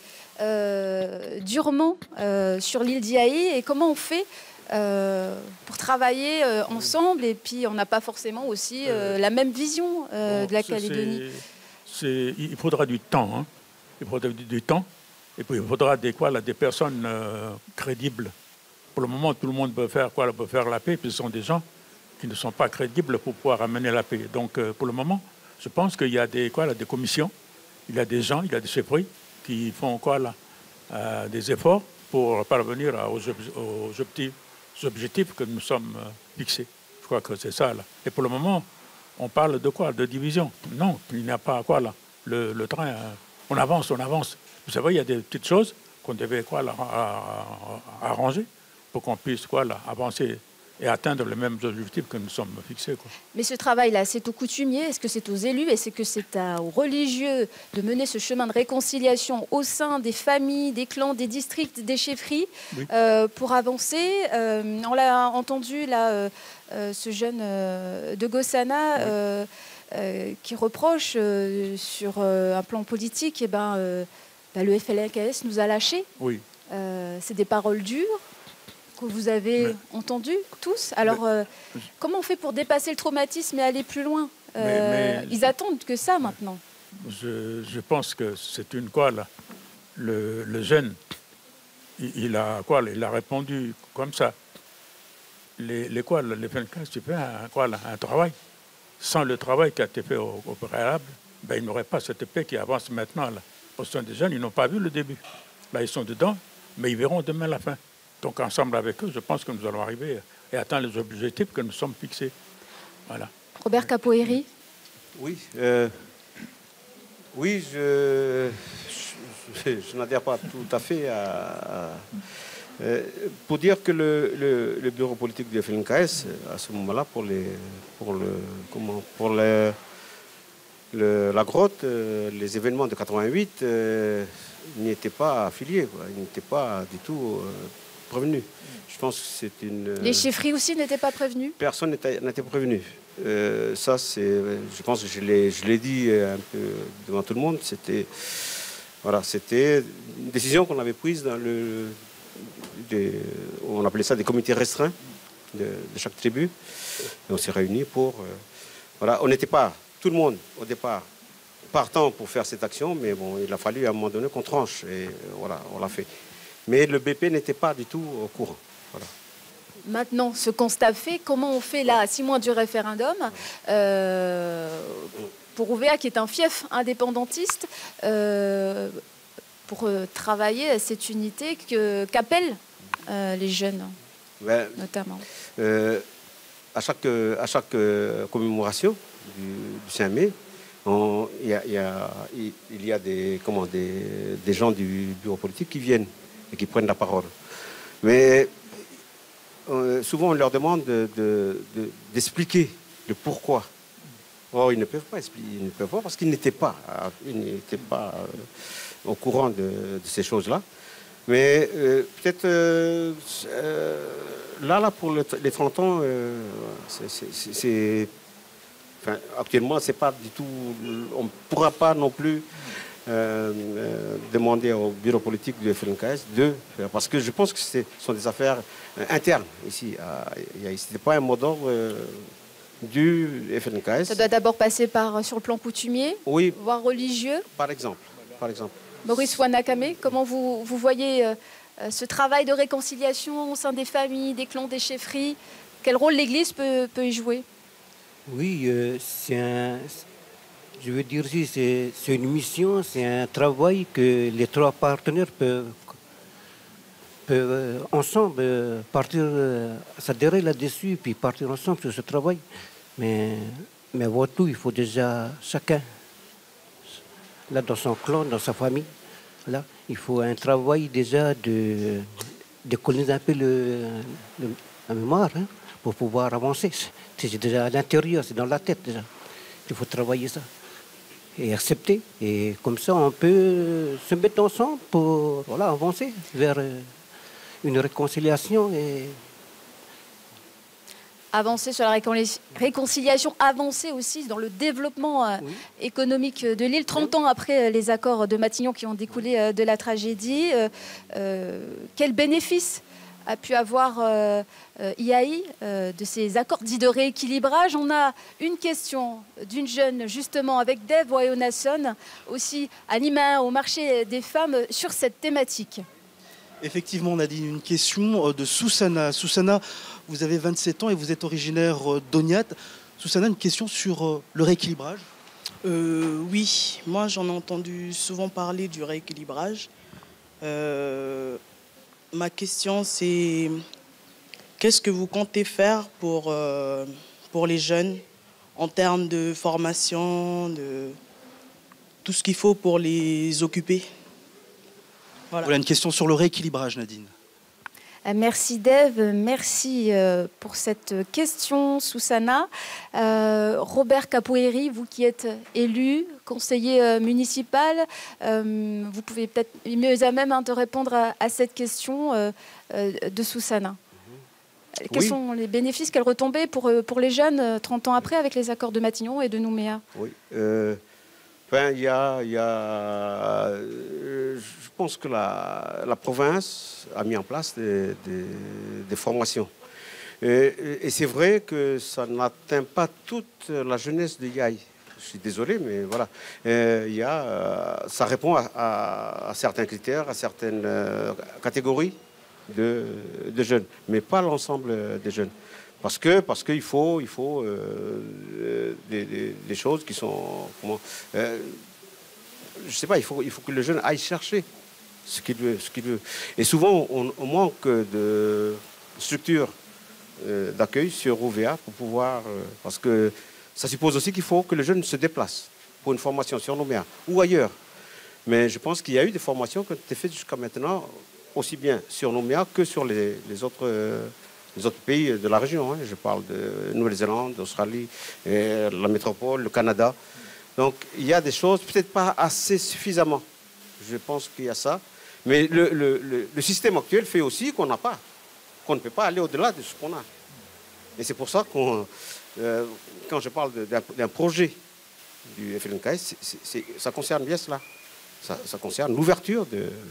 durement sur l'île d'Iaï, et comment on fait pour travailler ensemble, et puis on n'a pas forcément aussi la même vision de la Calédonie. Il faudra du temps, hein. Il faudra du temps, et puis il faudra des personnes crédibles. Pour le moment, tout le monde peut faire la paix, puis ce sont des gens qui ne sont pas crédibles pour pouvoir amener la paix. Donc pour le moment, je pense qu'il y a des commissions, il y a des gens, il y a des chefferies qui font des efforts pour parvenir aux objectifs que nous sommes fixés. Je crois que c'est ça, là. Et pour le moment, on parle de quoi? De division? Non, il n'y a pas le train. On avance. Vous savez, il y a des petites choses qu'on devait arranger pour qu'on puisse avancer et atteindre les mêmes objectifs que nous sommes fixés, quoi. Mais ce travail-là, c'est aux coutumiers, est-ce que c'est aux élus, est-ce que c'est aux religieux de mener ce chemin de réconciliation au sein des familles, des clans, des districts, des chefferies, Oui. pour avancer? On l'a entendu là, ce jeune de Gossana qui reproche sur un plan politique, le FLNKS nous a lâchés. Oui. C'est des paroles dures que vous avez entendues tous. Alors, comment on fait pour dépasser le traumatisme et aller plus loin? Mais Ils attendent que ça maintenant. Je pense que c'est une quoi là. Le jeune, il a répondu comme ça. Les FLNKS, tu fais un travail. Sans le travail qui a été fait au préalable, il n'y aurait pas cette paix qui avance maintenant là. Au sein des jeunes, ils n'ont pas vu le début. Là, ils sont dedans, mais ils verront demain la fin. Donc, ensemble avec eux, je pense que nous allons arriver et atteindre les objectifs que nous sommes fixés. Voilà. Robert Capoeiri. Oui, oui, je n'adhère pas tout à fait pour dire que le bureau politique du FLNKS, à ce moment-là, la grotte, les événements de 88, n'y étaient pas affiliés, quoi. Ils n'étaient pas du tout prévenus. Je pense que c'est une... Les chefferies aussi n'étaient pas prévenus? Personne n'était prévenu. Ça, je pense que je l'ai dit un peu devant tout le monde. C'était une décision qu'on avait prise dans on appelait ça des comités restreints de chaque tribu. Et on s'est réunis pour... on n'était pas, tout le monde, au départ, partant pour faire cette action, mais bon, il a fallu à un moment donné qu'on tranche. Et voilà, on l'a fait. Mais le BP n'était pas du tout au courant. Voilà. Maintenant, ce constat fait, comment on fait là, à 6 mois du référendum, pour Ouvéa, qui est un fief indépendantiste, pour travailler à cette unité qu'appellent les jeunes, notamment? À chaque commémoration du 5 mai, il y a des gens du bureau politique qui viennent et qui prennent la parole. Mais souvent, on leur demande d'expliquer le pourquoi. Or, ils ne peuvent pas expliquer, ils ne peuvent pas parce qu'ils n'étaient pas au courant de ces choses-là. Mais peut-être là, pour les 30 ans, actuellement, c'est pas du tout. On ne pourra pas non plus demander au bureau politique du FLNKS parce que je pense que ce sont des affaires internes ici. Ce n'est pas un mot d'ordre du FLNKS. Ça doit d'abord passer sur le plan coutumier, oui, voire religieux. Par exemple. Maurice Wanakame, comment vous voyez ce travail de réconciliation au sein des familles, des clans, des chefferies? Quel rôle l'Église peut y jouer? Oui, je veux dire ici, c'est une mission, c'est un travail que les 3 partenaires peuvent ensemble partir, s'adhérer là-dessus, puis partir ensemble sur ce travail. Mais avant tout, il faut déjà chacun, là dans son clan, dans sa famille, là, il faut un travail déjà de coloniser un peu la mémoire, hein, pour pouvoir avancer. C'est déjà à l'intérieur, c'est dans la tête déjà. Il faut travailler ça et accepter. Et comme ça, on peut se mettre ensemble pour avancer vers une réconciliation. Avancer sur la réconciliation, avancer aussi dans le développement économique de l'île. 30 ans après les accords de Matignon qui ont découlé de la tragédie, quel bénéfice a pu avoir IAI de ces accords dits de rééquilibrage? On a une question d'une jeune, justement, avec Dave Wayonasson, aussi à Lima, au marché des femmes, sur cette thématique. Effectivement, on a dit une question de Soussana. Soussana, vous avez 27 ans et vous êtes originaire d'Ognat. Soussana, une question sur le rééquilibrage. Oui, moi j'en ai entendu souvent parler du rééquilibrage. Ma question c'est qu'est-ce que vous comptez faire pour les jeunes en termes de formation, de tout ce qu'il faut pour les occuper? Voilà une question sur le rééquilibrage, Nadine. Merci Dave, merci pour cette question, Susana. Robert Capoeiri, vous qui êtes élu, conseiller municipal, vous pouvez peut-être mieux à même de répondre à cette question de Susana. Quels sont les bénéfices, quelles retombées pour les jeunes 30 ans après avec les accords de Matignon et de Nouméa? Oui, enfin, je pense que la province a mis en place des formations. Et c'est vrai que ça n'atteint pas toute la jeunesse de Yaï. Je suis désolé, mais voilà. Ça répond à certains critères, à certaines catégories de jeunes, mais pas l'ensemble des jeunes. Parce qu'il faut des choses qui sont... je sais pas, il faut que le jeune aille chercher ce qu'il veut. Et souvent, on manque de structures d'accueil sur OVA pour pouvoir... parce que ça suppose aussi qu'il faut que le jeune se déplace pour une formation sur Nouméa ou ailleurs. Mais je pense qu'il y a eu des formations qui ont été faites jusqu'à maintenant, aussi bien sur Nouméa que sur les autres pays de la région. Hein. Je parle de Nouvelle-Zélande, d'Australie, la métropole, le Canada. Donc il y a des choses, peut-être pas assez suffisamment. Je pense qu'il y a ça. Mais le système actuel fait aussi qu'on ne peut pas aller au-delà de ce qu'on a. Et c'est pour ça quand je parle d'un projet du FLNKS, ça concerne bien cela. Ça concerne l'ouverture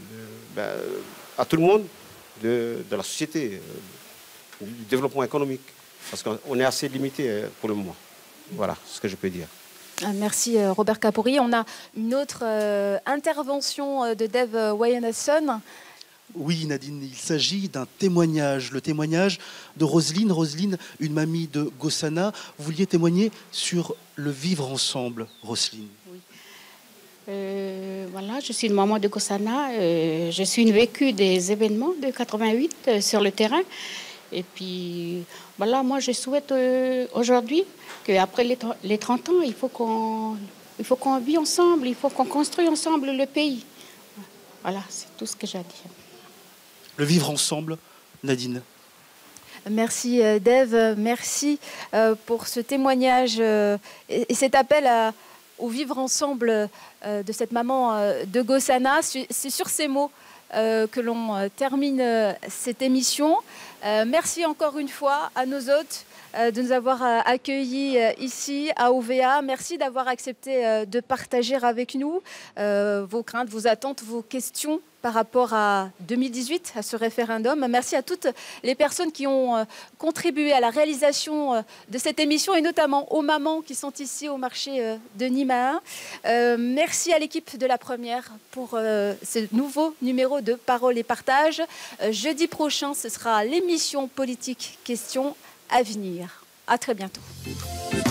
à tout le monde de la société, du développement économique. Parce qu'on est assez limité pour le moment. Voilà ce que je peux dire. Merci Robert Capoeiri. On a une autre intervention de Dave Wayanasson. Oui, Nadine, il s'agit d'un témoignage, le témoignage de Roselyne. Roselyne, une mamie de Gossana. Vous vouliez témoigner sur le vivre ensemble, Roselyne. Oui. Voilà, je suis une maman de Gossana. Je suis une vécue des événements de 88 sur le terrain. Et puis, voilà, moi, je souhaite aujourd'hui qu'après les 30 ans, il faut qu'on vit ensemble, il faut qu'on construise ensemble le pays. Voilà, c'est tout ce que j'ai à dire. Le vivre ensemble, Nadine. Merci Dave, merci pour ce témoignage et cet appel au vivre ensemble de cette maman de Gossana. C'est sur ces mots que l'on termine cette émission. Merci encore une fois à nos hôtes de nous avoir accueillis ici à OVA. Merci d'avoir accepté de partager avec nous vos craintes, vos attentes, vos questions par rapport à 2018, à ce référendum. Merci à toutes les personnes qui ont contribué à la réalisation de cette émission et notamment aux mamans qui sont ici au marché de Nimaha. Merci à l'équipe de La Première pour ce nouveau numéro de Parole et Partage. Jeudi prochain, ce sera l'émission Politique Questions à venir. À très bientôt.